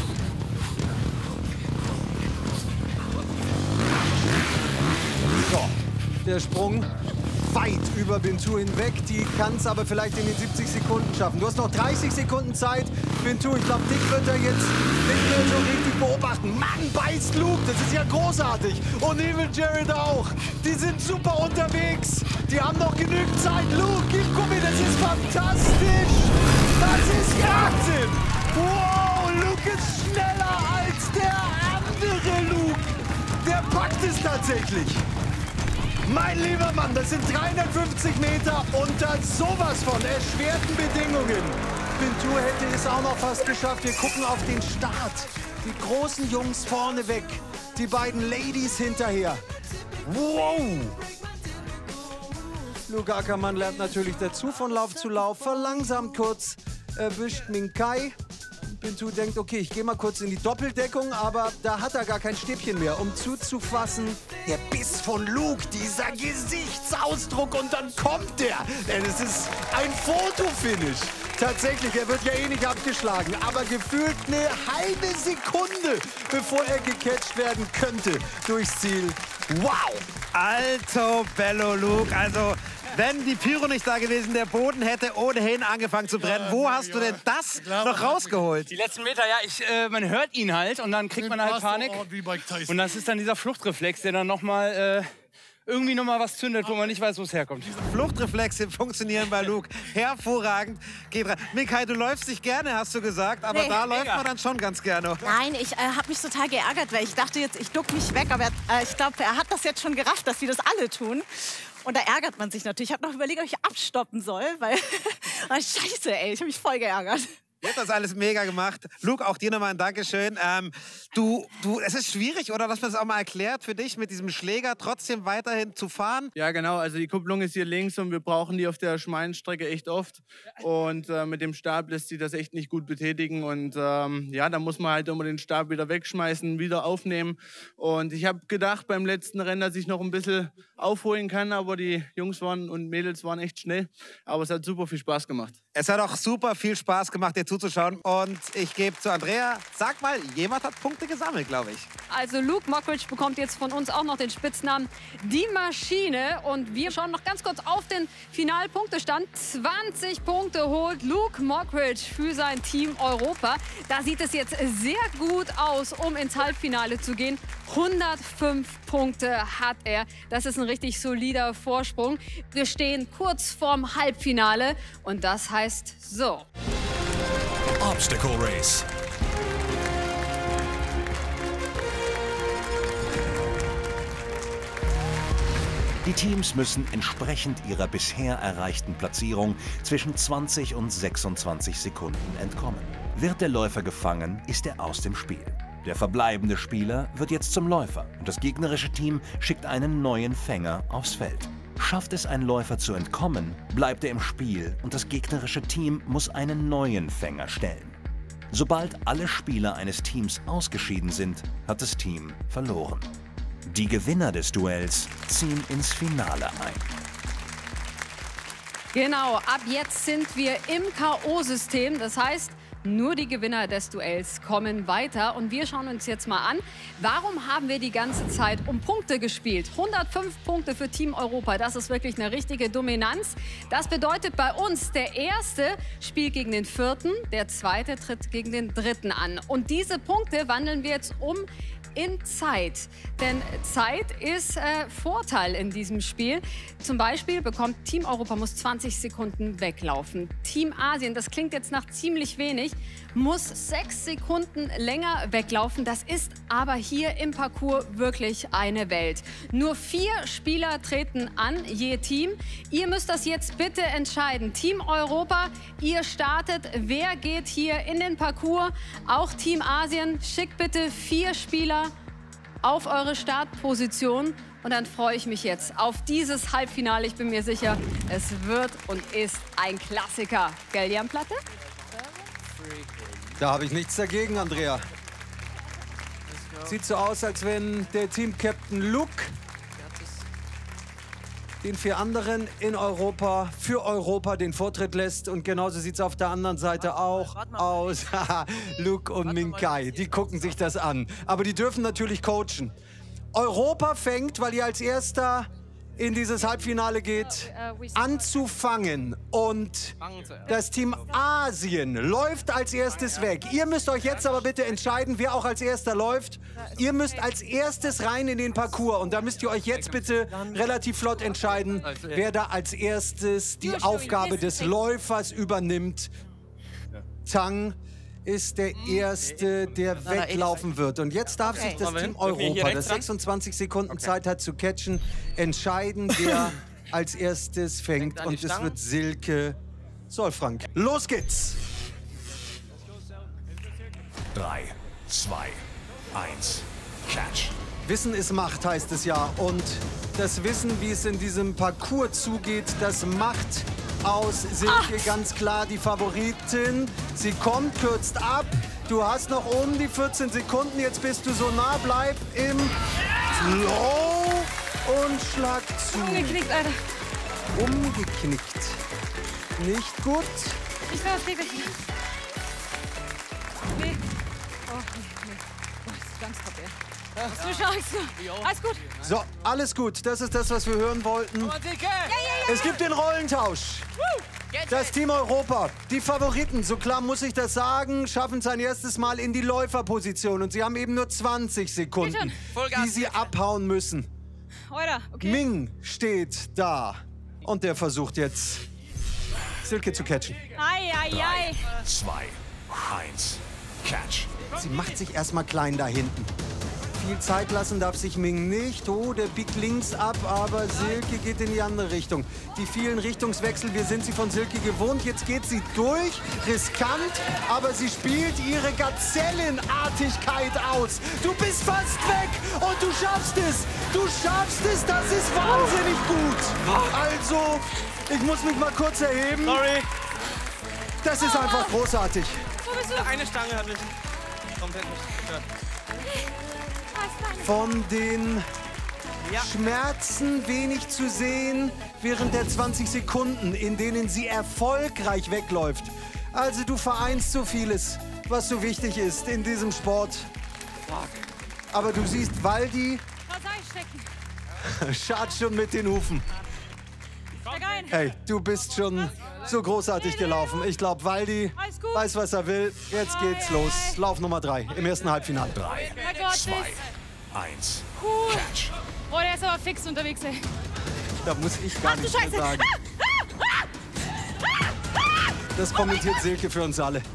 So, der Sprung weit über Bintou hinweg. Die kann es aber vielleicht in den 70 Sekunden schaffen. Du hast noch 30 Sekunden Zeit. Bintou, ich glaube, dich wird er jetzt nicht mehr so richtig beobachten. Mann, beißt Luke, das ist ja großartig. Und Evil Jared auch. Die sind super unterwegs. Die haben noch genügend Zeit. Luke, gib Gummi, das ist fantastisch. Das ist Wahnsinn. Wow, Luke ist schneller als der andere Luke. Der packt es tatsächlich. Mein lieber Mann, das sind 350 Meter unter sowas von erschwerten Bedingungen. Bintou hätte es auch noch fast geschafft. Wir gucken auf den Start. Die großen Jungs vorne weg. Die beiden Ladies hinterher. Wow! Luke Ackermann lernt natürlich dazu von Lauf zu Lauf. Verlangsamt kurz, erwischt Minkai. Bintou denkt, okay, ich gehe mal kurz in die Doppeldeckung, aber da hat er gar kein Stäbchen mehr, um zuzufassen. Der Biss von Luke, dieser Gesichtsausdruck und dann kommt der. Denn es ist ein Fotofinish. Tatsächlich, er wird ja eh nicht abgeschlagen, aber gefühlt eine halbe Sekunde, bevor er gecatcht werden könnte durchs Ziel. Wow! Alto bello, Luke. Also, wenn die Pyro nicht da gewesen, der Boden hätte ohnehin angefangen zu brennen. Wo hast du denn das noch rausgeholt? Die letzten Meter, ja, man hört ihn halt und dann kriegt man halt Panik. Und das ist dann dieser Fluchtreflex, der dann nochmal irgendwie nochmal was zündet, wo man nicht weiß, wo es herkommt. Fluchtreflexe funktionieren bei Luke. Hervorragend. Geht rein. Minkai, du läufst nicht gerne, hast du gesagt, aber da läuft man dann schon ganz gerne. Nein, ich habe mich total geärgert, weil ich dachte jetzt, ich duck mich weg, aber ich glaube, er hat das jetzt schon gerafft, dass sie das alle tun. Und da ärgert man sich natürlich. Ich habe noch überlegt, ob ich abstoppen soll, weil scheiße, ey, ich habe mich voll geärgert. Ihr habt das alles mega gemacht. Luke, auch dir nochmal ein Dankeschön. Es ist schwierig, oder? Dass man es auch mal erklärt für dich, mit diesem Schläger trotzdem weiterhin zu fahren. Ja, genau. Also die Kupplung ist hier links und wir brauchen die auf der schmalen Strecke echt oft. Und mit dem Stab lässt sich das echt nicht gut betätigen. Und ja, da muss man halt immer den Stab wieder wegschmeißen, wieder aufnehmen. Und ich habe gedacht beim letzten Rennen, dass ich noch ein bisschen aufholen kann. Aber die Jungs und Mädels waren echt schnell. Aber es hat super viel Spaß gemacht. Es hat auch super viel Spaß gemacht, dir zuzuschauen. Und ich gebe zu Andrea, sag mal, jemand hat Punkte gesammelt, glaube ich. Also Luke Mockridge bekommt jetzt von uns auch noch den Spitznamen Die Maschine. Und wir schauen noch ganz kurz auf den Finalpunktestand. 20 Punkte holt Luke Mockridge für sein Team Europa. Da sieht es jetzt sehr gut aus, um ins Halbfinale zu gehen. 105 Punkte hat er. Das ist ein richtig solider Vorsprung. Wir stehen kurz vorm Halbfinale und das heißt so. Obstacle Race. Die Teams müssen entsprechend ihrer bisher erreichten Platzierung zwischen 20 und 26 Sekunden entkommen. Wird der Läufer gefangen, ist er aus dem Spiel. Der verbleibende Spieler wird jetzt zum Läufer und das gegnerische Team schickt einen neuen Fänger aufs Feld. Schafft es ein Läufer zu entkommen, bleibt er im Spiel und das gegnerische Team muss einen neuen Fänger stellen. Sobald alle Spieler eines Teams ausgeschieden sind, hat das Team verloren. Die Gewinner des Duells ziehen ins Finale ein. Genau, ab jetzt sind wir im K.O.-System. Das heißt, nur die Gewinner des Duells kommen weiter. Und wir schauen uns jetzt mal an, warum haben wir die ganze Zeit um Punkte gespielt? 105 Punkte für Team Europa, das ist wirklich eine richtige Dominanz. Das bedeutet bei uns, der Erste spielt gegen den Vierten, der Zweite tritt gegen den Dritten an. Und diese Punkte wandeln wir jetzt um in Zeit. Denn Zeit ist Vorteil in diesem Spiel. Zum Beispiel bekommt Team Europa muss 20 Sekunden weglaufen. Team Asien, das klingt jetzt nach ziemlich wenig, muss 6 Sekunden länger weglaufen. Das ist aber hier im Parcours wirklich eine Welt. Nur 4 Spieler treten an, je Team. Ihr müsst das jetzt bitte entscheiden. Team Europa, ihr startet. Wer geht hier in den Parcours? Auch Team Asien, schickt bitte 4 Spieler auf eure Startposition. Und dann freue ich mich jetzt auf dieses Halbfinale. Ich bin mir sicher, es wird und ist ein Klassiker. Gell, Jan Platte? Da habe ich nichts dagegen, Andrea. Sieht so aus, als wenn der Team-Captain Luke den 4 anderen in Europa, für Europa den Vortritt lässt. Und genauso sieht es auf der anderen Seite auch aus. Luke und Minkai, die gucken sich das an. Aber die dürfen natürlich coachen. Europa fängt, weil ihr als Erster in dieses Halbfinale geht, anzufangen. Und das Team Asien läuft als erstes weg. Ihr müsst euch jetzt aber bitte entscheiden, wer auch als Erster läuft. Ihr müsst als erstes rein in den Parcours. Und da müsst ihr euch jetzt bitte relativ flott entscheiden, wer da als erstes die Aufgabe des Läufers übernimmt. Tang ist der Erste, der weglaufen wird. Und jetzt darf sich das Team Europa, das 26 Sekunden Zeit hat zu catchen, entscheiden, wer als erstes fängt. Und es wird Silke Solfrank. Los geht's! 3, 2, 1, Catch. Wissen ist Macht, heißt es ja. Und das Wissen, wie es in diesem Parcours zugeht, das macht aus Silke ganz klar die Favoritin. Sie kommt, kürzt ab. Du hast noch um die 14 Sekunden. Jetzt bist du so nah. Bleib im Flow und schlag zu. Umgeknickt, Alter. Umgeknickt. Nicht gut. Ich war okay. Nee. Oh, nee. Oh, das ist ganz top, ey. Du schaust. Alles gut. So, alles gut. Das ist das, was wir hören wollten. Es gibt den Rollentausch. Das Team Europa, die Favoriten, so klar muss ich das sagen, schaffen es ein erstes Mal in die Läuferposition. Und sie haben eben nur 20 Sekunden, die sie abhauen müssen. Okay. Ming steht da. Und der versucht jetzt, Silke zu catchen. 3, 2, 1, Catch. Sie macht sich erstmal klein da hinten. viel Zeit lassen darf sich Ming nicht. Oh, der biegt links ab, aber Silke geht in die andere Richtung. Die vielen Richtungswechsel, wir sind sie von Silke gewohnt. Jetzt geht sie durch, riskant, aber sie spielt ihre Gazellenartigkeit aus. Du bist fast weg und du schaffst es. Du schaffst es, das ist wahnsinnig gut. Also, ich muss mich mal kurz erheben. Sorry. Das ist einfach großartig. Eine Stange hat mich komplett nicht gestört. Von den Schmerzen wenig zu sehen während der 20 Sekunden, in denen sie erfolgreich wegläuft. Also du vereinst so vieles, was so wichtig ist in diesem Sport. Aber du siehst, Waldi schart schon mit den Hufen. Hey, du bist schon so großartig gelaufen. Ich glaube, Waldi weiß, was er will. Jetzt geht's los. Lauf Nummer 3 im ersten Halbfinale. 3, 2, 1, Catch. Oh, der ist aber fix unterwegs, ey. Da muss ich gar nichts mehr sagen. Das kommentiert Silke für uns alle.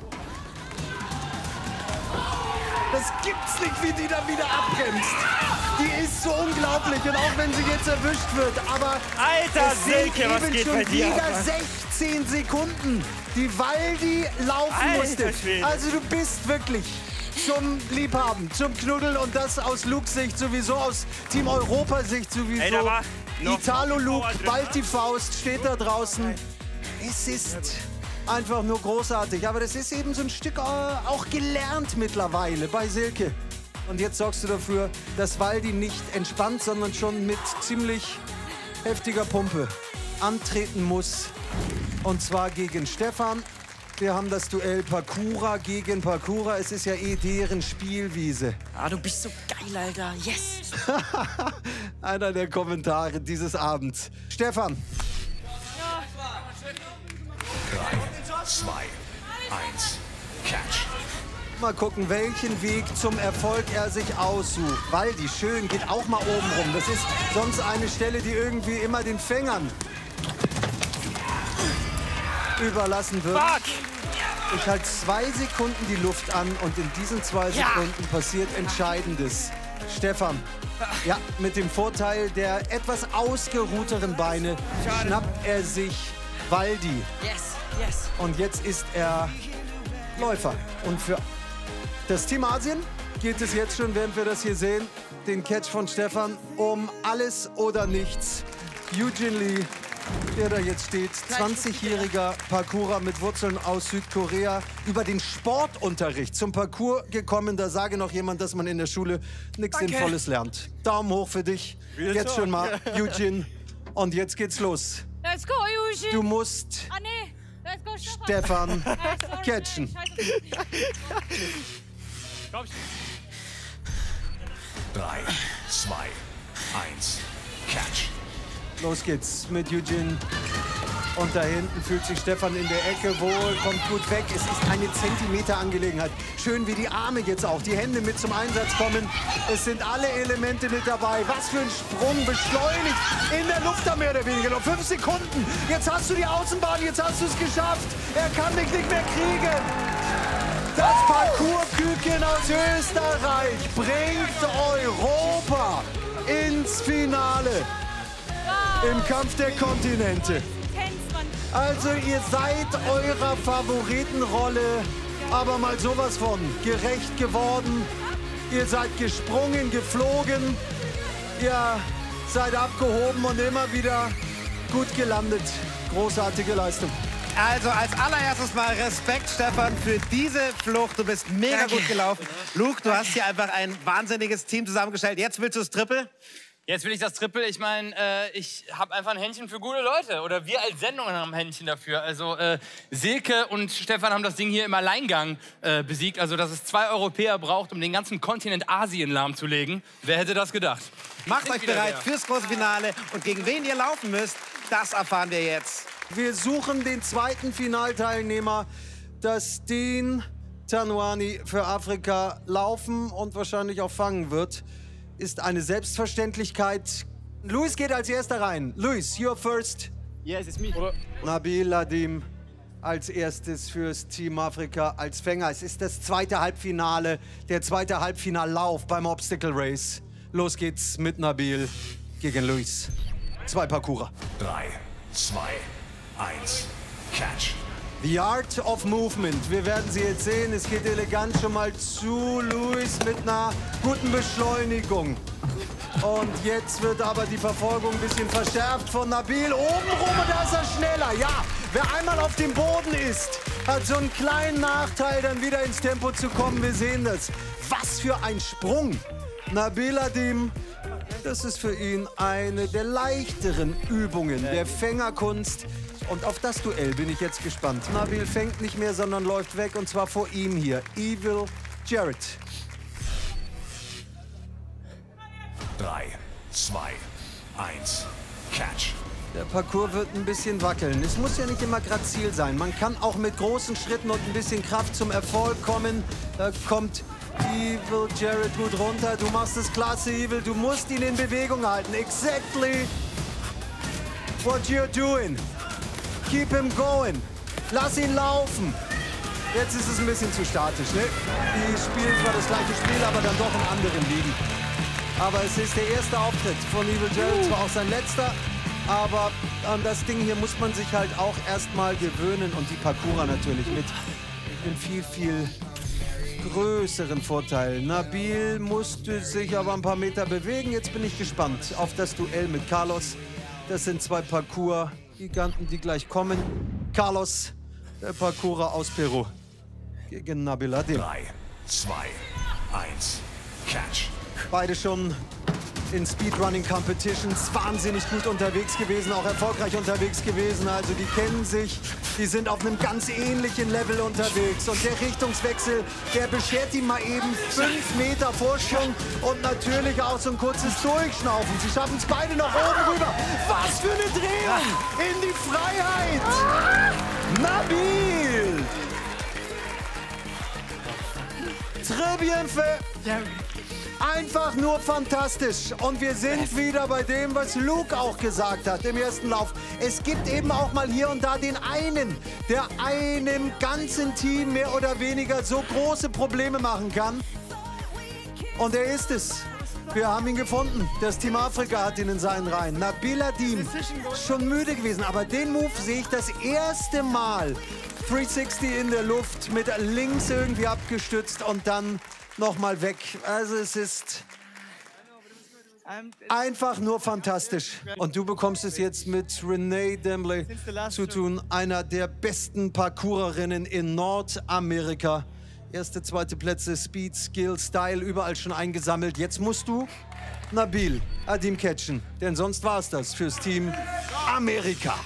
Das gibt's nicht, wie die da wieder abbremst. Die ist so unglaublich und auch wenn sie jetzt erwischt wird, aber Alter, es sind Silke, was eben geht schon bei dir? wieder 16 Sekunden, die Waldi laufen musste. Schwede. Also du bist wirklich zum Liebhaben, zum Knuddeln und das aus Lukes Sicht sowieso, aus Team Europa Sicht sowieso. Ey, da war noch Italo Luke, drin. bald die Faust, steht da draußen. Es ist einfach nur großartig, aber das ist eben so ein Stück auch gelernt mittlerweile bei Silke. Und jetzt sorgst du dafür, dass Waldi nicht entspannt, sondern schon mit ziemlich heftiger Pumpe antreten muss. Und zwar gegen Stefan. Wir haben das Duell Parkoura gegen Parkoura. Es ist ja eh deren Spielwiese. Ah, du bist so geil, Alter. Yes! Einer der Kommentare dieses Abends. Stefan. 3, 2, 1, Catch. Mal gucken, welchen Weg zum Erfolg er sich aussucht. Waldi, schön, geht auch mal oben rum. Das ist sonst eine Stelle, die irgendwie immer den Fängern überlassen wird. Ich halte 2 Sekunden die Luft an und in diesen 2 Sekunden passiert Entscheidendes. Stefan, ja, mit dem Vorteil der etwas ausgeruhteren Beine schnappt er sich Waldi. Yes, yes. Und jetzt ist er Läufer. Und für das Team Asien geht es jetzt schon, während wir das hier sehen, den Catch von Stefan, um alles oder nichts. Eugene Lee, der da jetzt steht, 20-jähriger Parkourer mit Wurzeln aus Südkorea, über den Sportunterricht zum Parkour gekommen. Da sage noch jemand, dass man in der Schule nichts Sinnvolles lernt. Daumen hoch für dich. Jetzt schon mal, Eugene. Und jetzt geht's los. Let's go, Eugene. Du musst Let's go, Stefan catchen. 3, 2, 1, Catch. Los geht's mit Eugene. Und da hinten fühlt sich Stefan in der Ecke wohl, kommt gut weg. Es ist eine Zentimeter-Angelegenheit. Schön, wie die Arme jetzt auch, die Hände mit zum Einsatz kommen. Es sind alle Elemente mit dabei. Was für ein Sprung, beschleunigt in der Luft da mehr oder weniger. Noch 5 Sekunden. Jetzt hast du die Außenbahn, jetzt hast du es geschafft. Er kann dich nicht mehr kriegen. Das Parkour-Küken aus Österreich bringt Europa ins Finale im Kampf der Kontinente. Also ihr seid eurer Favoritenrolle aber mal sowas von gerecht geworden. Ihr seid gesprungen, geflogen. Ihr seid abgehoben und immer wieder gut gelandet. Großartige Leistung. Also als allererstes mal Respekt, Stefan, für diese Flucht. Du bist mega gut gelaufen. Luke, du hast hier einfach ein wahnsinniges Team zusammengestellt. Jetzt willst du das Triple? Jetzt will ich das Triple. Ich meine, ich habe einfach ein Händchen für gute Leute. Oder wir als Sendung haben ein Händchen dafür. Also Silke und Stefan haben das Ding hier im Alleingang besiegt. Also dass es 2 Europäer braucht, um den ganzen Kontinent Asien lahmzulegen. Wer hätte das gedacht? Macht euch bereit fürs große Finale. Und gegen wen ihr laufen müsst, das erfahren wir jetzt. Wir suchen den zweiten Finalteilnehmer, das den Tanwani für Afrika laufen und wahrscheinlich auch fangen wird. Ist eine Selbstverständlichkeit. Luis geht als erster rein. Luis, you're first. Yes, it's me. Nabil Ladim, als erstes fürs Team Afrika als Fänger. Es ist das zweite Halbfinale, der zweite Halbfinallauf beim Obstacle Race. Los geht's mit Nabil gegen Luis. 2 Parkourer. 3, 2, 1, Catch. The Art of Movement. Wir werden sie jetzt sehen. Es geht elegant schon mal zu Luis mit einer guten Beschleunigung. Und jetzt wird aber die Verfolgung ein bisschen verschärft von Nabil. Obenrum und da ist er schneller. Ja, wer einmal auf dem Boden ist, hat so einen kleinen Nachteil, dann wieder ins Tempo zu kommen. Wir sehen das. Was für ein Sprung. Nabil Adim, das ist für ihn eine der leichteren Übungen der Fängerkunst. Und auf das Duell bin ich jetzt gespannt. Nabil fängt nicht mehr, sondern läuft weg. Und zwar vor ihm hier. Evil Jared. 3, 2, 1, Catch. Der Parcours wird ein bisschen wackeln. Es muss ja nicht immer grazil sein. Man kann auch mit großen Schritten und ein bisschen Kraft zum Erfolg kommen. Da kommt Evil Jared gut runter. Du machst es klasse, Evil. Du musst ihn in Bewegung halten. Exactly what you're doing. Keep him going. Lass ihn laufen. Jetzt ist es ein bisschen zu statisch, ne? Die spielen zwar das gleiche Spiel, aber dann doch in anderen Ligen. Aber es ist der erste Auftritt von Evil Jared, zwar auch sein letzter. Aber an das Ding hier muss man sich halt auch erstmal gewöhnen. Und die Parkourer natürlich mit einem viel, viel größeren Vorteil. Nabil musste sich aber ein paar Meter bewegen. Jetzt bin ich gespannt auf das Duell mit Carlos. Das sind 2 Parcours-Giganten, die gleich kommen. Carlos, der Parkourer aus Peru, gegen Nabil Adim. 3, 2, 1, Catch. Beide schon in Speedrunning Competitions wahnsinnig gut unterwegs gewesen, auch erfolgreich unterwegs gewesen. Also die kennen sich, die sind auf einem ganz ähnlichen Level unterwegs. Und der Richtungswechsel, der beschert ihm mal eben 5 Meter Vorsprung und natürlich auch so ein kurzes Durchschnaufen. Sie schaffen es beide nach oben rüber. Was für eine Drehung in die Freiheit! Nabil! Très bien fait! Einfach nur fantastisch. Und wir sind wieder bei dem, was Luke auch gesagt hat im ersten Lauf. Es gibt eben auch mal hier und da den einen, der einem ganzen Team mehr oder weniger so große Probleme machen kann. Und er ist es. Wir haben ihn gefunden. Das Team Afrika hat ihn in seinen Reihen. Nabil Adim, schon müde gewesen. Aber den Move sehe ich das erste Mal. 360 in der Luft, mit links irgendwie abgestützt und dann nochmal weg. Also es ist einfach nur fantastisch. Und du bekommst es jetzt mit Renee Dembele zu tun, einer der besten Parkourerinnen in Nordamerika. Erste, zweite Plätze, Speed, Skill, Style, überall schon eingesammelt. Jetzt musst du Nabil Adim catchen, denn sonst war es das fürs Team Amerika.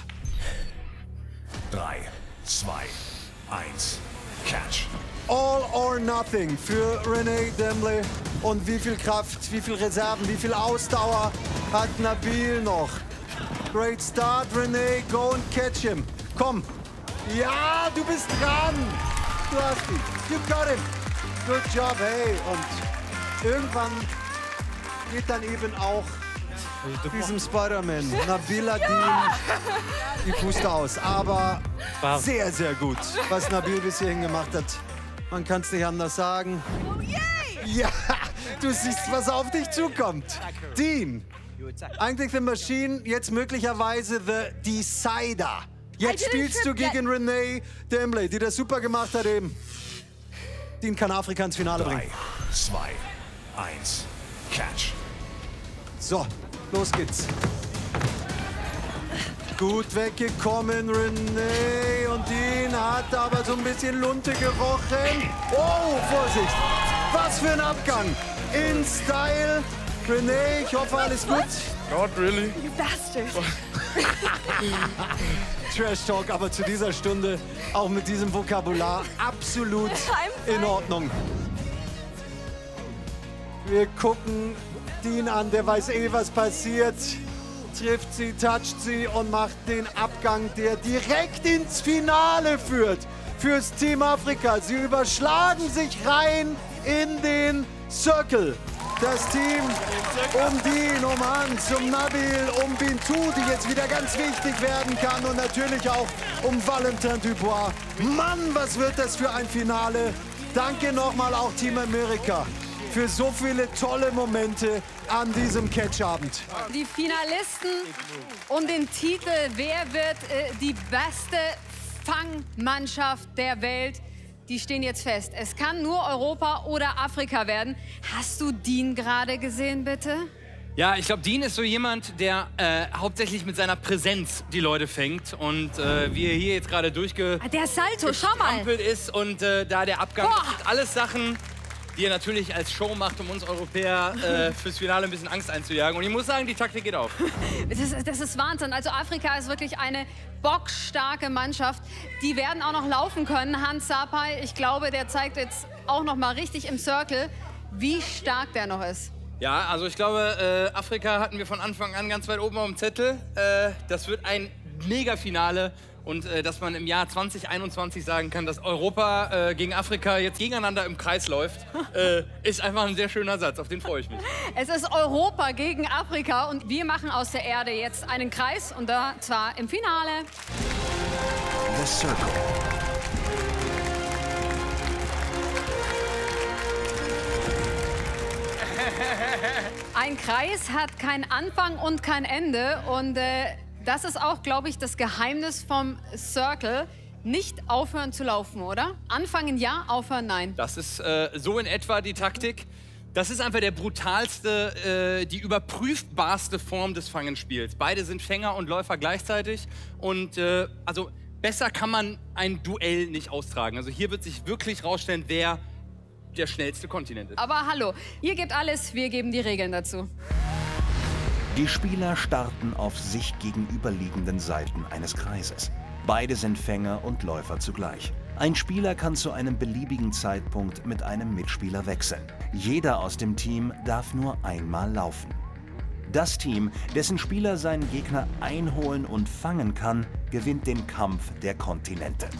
3, 2, 1, Catch. All or nothing für Renee Dembele. Und wie viel Kraft, wie viel Reserven, wie viel Ausdauer hat Nabil noch? Great start, Renee. Go and catch him. Komm. Ja, du bist dran. Du hast ihn. You got him. Good job, hey. Und irgendwann geht dann eben auch diesem Spider-Man, Nabil Adim, die Puste aus. Aber sehr, sehr gut, was Nabil bis hierhin gemacht hat. Man kann es nicht anders sagen. Ja, du siehst, was auf dich zukommt. Dean, eigentlich The Machine, jetzt möglicherweise The Decider. Jetzt spielst du gegen Renee Dembele, die das super gemacht hat eben. Dean kann Afrika ins Finale bringen. 3, 2, 1, Catch. So, los geht's. Gut weggekommen, Renee. Und Dean hat aber so ein bisschen Lunte gerochen. Oh, Vorsicht. Was für ein Abgang. In Style. Renee, ich hoffe, alles gut. Not really. You bastard. Trash Talk, aber zu dieser Stunde auch mit diesem Vokabular absolut in Ordnung. Wir gucken Dean an, der weiß eh, was passiert. Trifft sie, toucht sie und macht den Abgang, der direkt ins Finale führt fürs Team Afrika. Sie überschlagen sich rein in den Circle. Das Team um Dean, um Hans, um Nabil, um Bintou, die jetzt wieder ganz wichtig werden kann. Und natürlich auch um Valentin Dubois. Mann, was wird das für ein Finale. Danke nochmal auch Team America für so viele tolle Momente an diesem Catchabend. Die Finalisten um den Titel, wer wird die beste Fangmannschaft der Welt, die stehen jetzt fest. Es kann nur Europa oder Afrika werden. Hast du Dean gerade gesehen, bitte? Ja, ich glaube, Dean ist so jemand, der hauptsächlich mit seiner Präsenz die Leute fängt. Und wie er hier jetzt gerade Der Salto, schau mal. ist und da der Abgang, das sind alles Sachen, die er natürlich als Show macht, um uns Europäer fürs Finale ein bisschen Angst einzujagen. Und ich muss sagen, die Taktik geht auf. Das ist Wahnsinn. Also Afrika ist wirklich eine bockstarke Mannschaft. Die werden auch noch laufen können. Hans Sapai, ich glaube, der zeigt jetzt auch noch mal richtig im Circle, wie stark der noch ist. Ja, also ich glaube, Afrika hatten wir von Anfang an ganz weit oben auf dem Zettel. Das wird ein Mega-Finale. Und dass man im Jahr 2021 sagen kann, dass Europa gegen Afrika jetzt gegeneinander im Kreis läuft, ist einfach ein sehr schöner Satz. Auf den freue ich mich. Es ist Europa gegen Afrika und wir machen aus der Erde jetzt einen Kreis und da zwar im Finale. The Circle. Ein Kreis hat keinen Anfang und kein Ende und das ist auch, glaube ich, das Geheimnis vom Circle. Nicht aufhören zu laufen, oder? Anfangen ja, aufhören nein. Das ist so in etwa die Taktik. Das ist einfach der brutalste, die überprüfbarste Form des Fangenspiels. Beide sind Fänger und Läufer gleichzeitig. Und also besser kann man ein Duell nicht austragen. Also hier wird sich wirklich rausstellen, wer der schnellste Kontinent ist. Aber hallo, ihr gebt alles, wir geben die Regeln dazu. Die Spieler starten auf sich gegenüberliegenden Seiten eines Kreises. Beide sind Fänger und Läufer zugleich. Ein Spieler kann zu einem beliebigen Zeitpunkt mit einem Mitspieler wechseln. Jeder aus dem Team darf nur einmal laufen. Das Team, dessen Spieler seinen Gegner einholen und fangen kann, gewinnt den Kampf der Kontinente.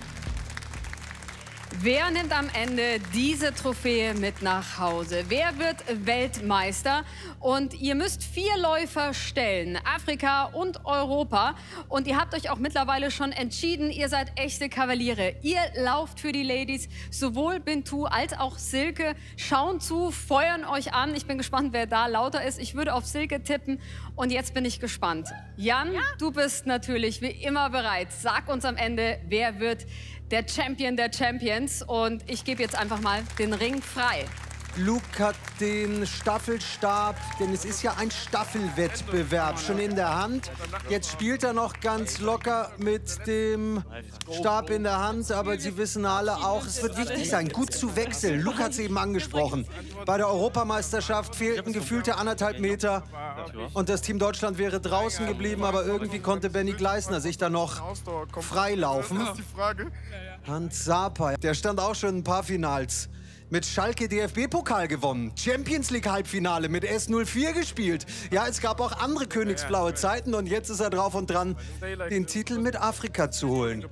Wer nimmt am Ende diese Trophäe mit nach Hause? Wer wird Weltmeister? Und ihr müsst 4 Läufer stellen, Afrika und Europa. Und ihr habt euch auch mittlerweile schon entschieden, ihr seid echte Kavaliere. Ihr lauft für die Ladies, sowohl Bintou als auch Silke. Schauen zu, feuern euch an. Ich bin gespannt, wer da lauter ist. Ich würde auf Silke tippen. Und jetzt bin ich gespannt. Jan, du bist natürlich wie immer bereit. Sag uns am Ende, wer wird der Champion der Champions. Und ich gebe jetzt einfach mal den Ring frei. Luke hat den Staffelstab, denn es ist ja ein Staffelwettbewerb, schon in der Hand. Jetzt spielt er noch ganz locker mit dem Stab in der Hand, aber Sie wissen alle auch, es wird wichtig sein, gut zu wechseln. Luke hat es eben angesprochen. Bei der Europameisterschaft fehlten gefühlte 1,5 Meter und das Team Deutschland wäre draußen geblieben, aber irgendwie konnte Benny Gleisner sich da noch freilaufen. Hans Sapai, der stand auch schon in ein paar Finals. Mit Schalke DFB-Pokal gewonnen, Champions League Halbfinale mit S04 gespielt. Ja, es gab auch andere königsblaue Zeiten und jetzt ist er drauf und dran, den Titel mit Afrika zu holen.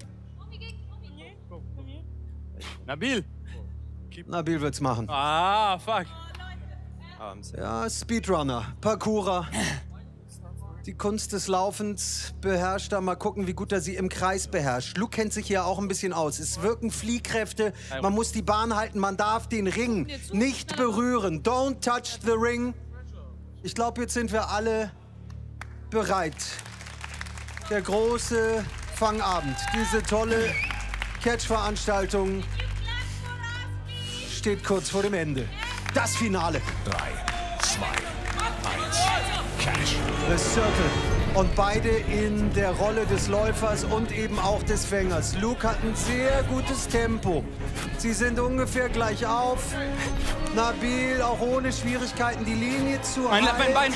Nabil. Nabil wird's machen. Ah, fuck. Ja, Speedrunner, Parkourer. Die Kunst des Laufens beherrscht er. Mal gucken, wie gut er sie im Kreis beherrscht. Luke kennt sich hier auch ein bisschen aus. Es wirken Fliehkräfte. Man muss die Bahn halten. Man darf den Ring nicht berühren. Don't touch the ring. Ich glaube, jetzt sind wir alle bereit. Der große Fangabend. Diese tolle Catch-Veranstaltung steht kurz vor dem Ende. Das Finale. 3, 2, 1. Catch. The Circle. Und beide in der Rolle des Läufers und eben auch des Fängers. Luke hat ein sehr gutes Tempo. Sie sind ungefähr gleich auf. Nabil auch ohne Schwierigkeiten die Linie zu halten. Mein Bein.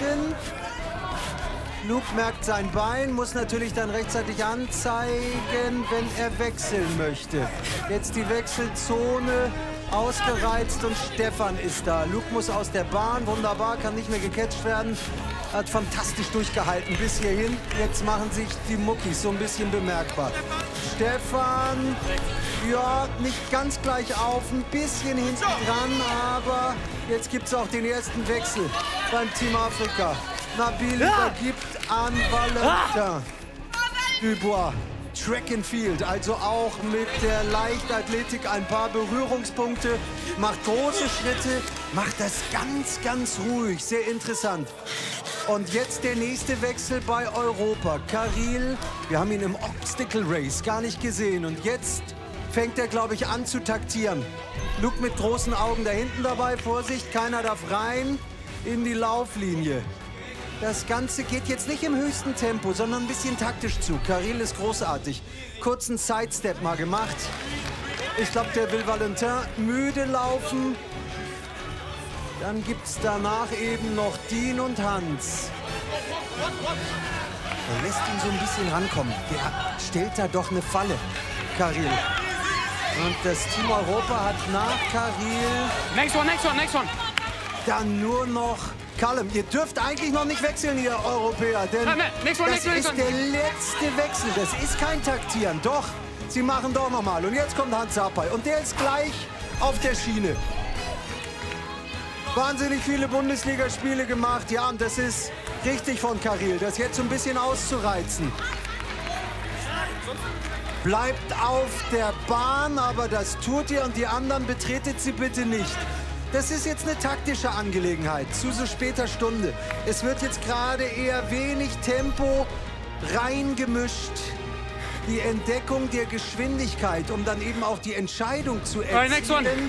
Luke merkt sein Bein, muss natürlich dann rechtzeitig anzeigen, wenn er wechseln möchte. Jetzt die Wechselzone ausgereizt und Stefan ist da. Luke muss aus der Bahn, wunderbar, kann nicht mehr gecatcht werden. Hat fantastisch durchgehalten bis hierhin. Jetzt machen sich die Muckis so ein bisschen bemerkbar. Stefan, ja, nicht ganz gleich auf, ein bisschen hinten dran, aber jetzt gibt es auch den ersten Wechsel beim Team Afrika. Nabil übergibt an Valentin Dubois. Track and Field, also auch mit der Leichtathletik ein paar Berührungspunkte, macht große Schritte, macht das ganz, ganz ruhig, sehr interessant. Und jetzt der nächste Wechsel bei Europa. Karil, wir haben ihn im Obstacle Race gar nicht gesehen und jetzt fängt er, glaube ich, an zu taktieren. Luke mit großen Augen da hinten dabei, Vorsicht, keiner darf rein in die Lauflinie. Das Ganze geht jetzt nicht im höchsten Tempo, sondern ein bisschen taktisch zu. Karil ist großartig. Kurzen Sidestep mal gemacht. Ich glaube, der will Valentin müde laufen. Dann gibt es danach eben noch Dean und Hans. Er lässt ihn so ein bisschen rankommen. Der stellt da doch eine Falle, Karil. Und das Team Europa hat nach Karil... Next one. Dann nur noch... Callum, ihr dürft eigentlich noch nicht wechseln, ihr Europäer, denn das ist der letzte Wechsel. Das ist kein Taktieren. Doch, sie machen doch noch mal. Und jetzt kommt Hans Sapai und der ist gleich auf der Schiene. Wahnsinnig viele Bundesligaspiele gemacht. Ja, und das ist richtig von Karil, das jetzt so ein bisschen auszureizen. Bleibt auf der Bahn, aber das tut ihr und die anderen betretet sie bitte nicht. Das ist jetzt eine taktische Angelegenheit, zu so später Stunde. Es wird jetzt gerade eher wenig Tempo reingemischt. Die Entdeckung der Geschwindigkeit, um dann eben auch die Entscheidung zu erzielen.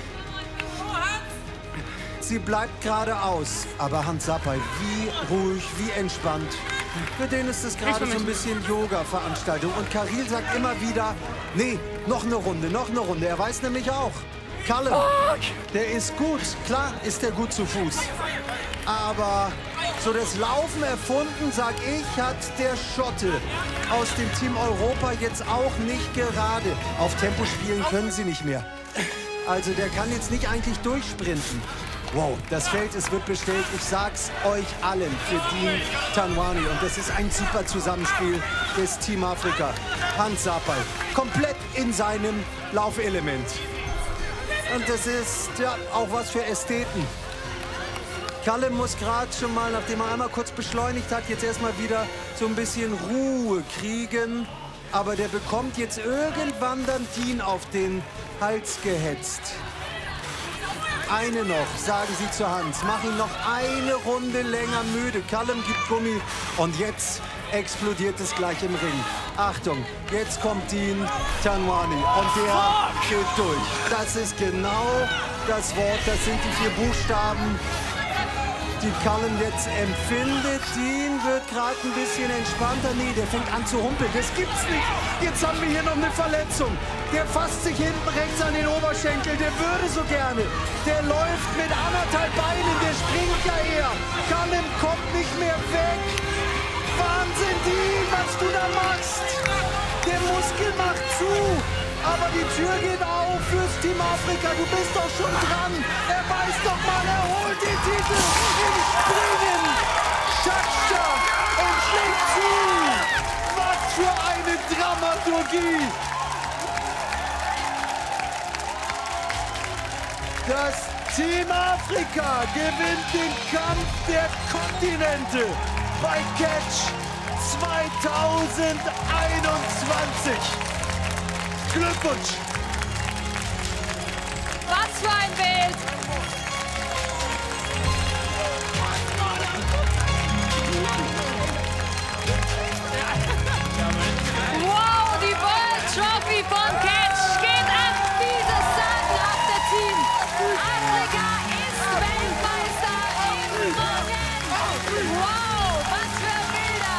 Sie bleibt geradeaus. Aber Hans Sapai, wie ruhig, wie entspannt. Für den ist es gerade so ein bisschen Yoga-Veranstaltung. Und Karil sagt immer wieder, nee, noch eine Runde. Er weiß nämlich auch, Callum, der ist gut. Klar ist der gut zu Fuß. Aber so das Laufen erfunden, sag ich, hat der Schotte aus dem Team Europa jetzt auch nicht gerade. Auf Tempo spielen können sie nicht mehr. Also der kann jetzt nicht eigentlich durchsprinten. Wow, das Feld, es wird bestellt. Ich sag's euch allen für Dean Tanwani. Und das ist ein super Zusammenspiel des Team Afrika. Hans Sapai, komplett in seinem Laufelement. Und das ist ja auch was für Ästheten. Callum muss gerade schon mal, nachdem er einmal kurz beschleunigt hat, jetzt erstmal wieder so ein bisschen Ruhe kriegen. Aber der bekommt jetzt irgendwann dann Dean auf den Hals gehetzt. Eine noch, sagen sie zu Hans. Mach ihn noch eine Runde länger müde. Callum gibt Gummi und jetzt explodiert es gleich im Ring. Achtung, jetzt kommt Dean Tanwani und der geht durch. Das ist genau das Wort, das sind die 4 Buchstaben, die Callum jetzt empfindet. Dean wird gerade ein bisschen entspannter. Nee, der fängt an zu humpeln. Das gibt's nicht. Jetzt haben wir hier noch eine Verletzung. Der fasst sich hinten rechts an den Oberschenkel. Der würde so gerne. Der läuft mit 1,5 Beinen. Der springt ja eher. Callum kommt nicht mehr weg. Wahnsinn, Dean, was du da machst. Der Muskel macht zu. Aber die Tür geht auf fürs Team Afrika. Du bist doch schon dran. Er weiß doch mal, er holt den Titel im Springen. Chacha und schlägt zu. Was für eine Dramaturgie. Das Team Afrika gewinnt den Kampf der Kontinente bei Catch 2021. Glückwunsch! Was für ein Bild! Wow, die World Trophy von Catch geht an dieses sagenhafte Team. Afrika ist Weltmeister im Ringen. Wow, was für Bilder!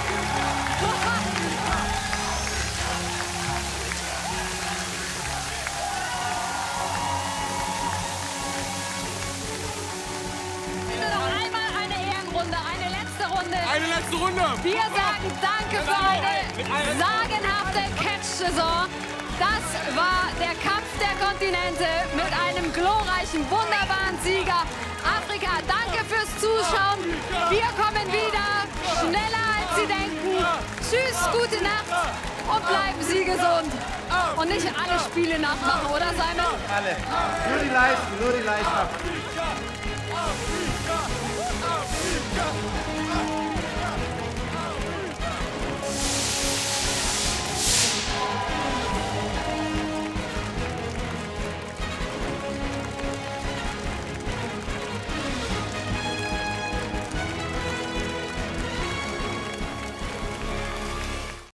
Eine letzte Runde. Wir sagen Danke für eine sagenhafte Catch-Saison. Das war der Kampf der Kontinente mit einem glorreichen, wunderbaren Sieger. Afrika, danke fürs Zuschauen. Wir kommen wieder schneller als Sie denken. Tschüss. Tschüss, gute Nacht und bleiben Sie gesund. Und nicht alle Spiele nachmachen, oder Simon? Alle. Nur die Leisten, nur die Leisten.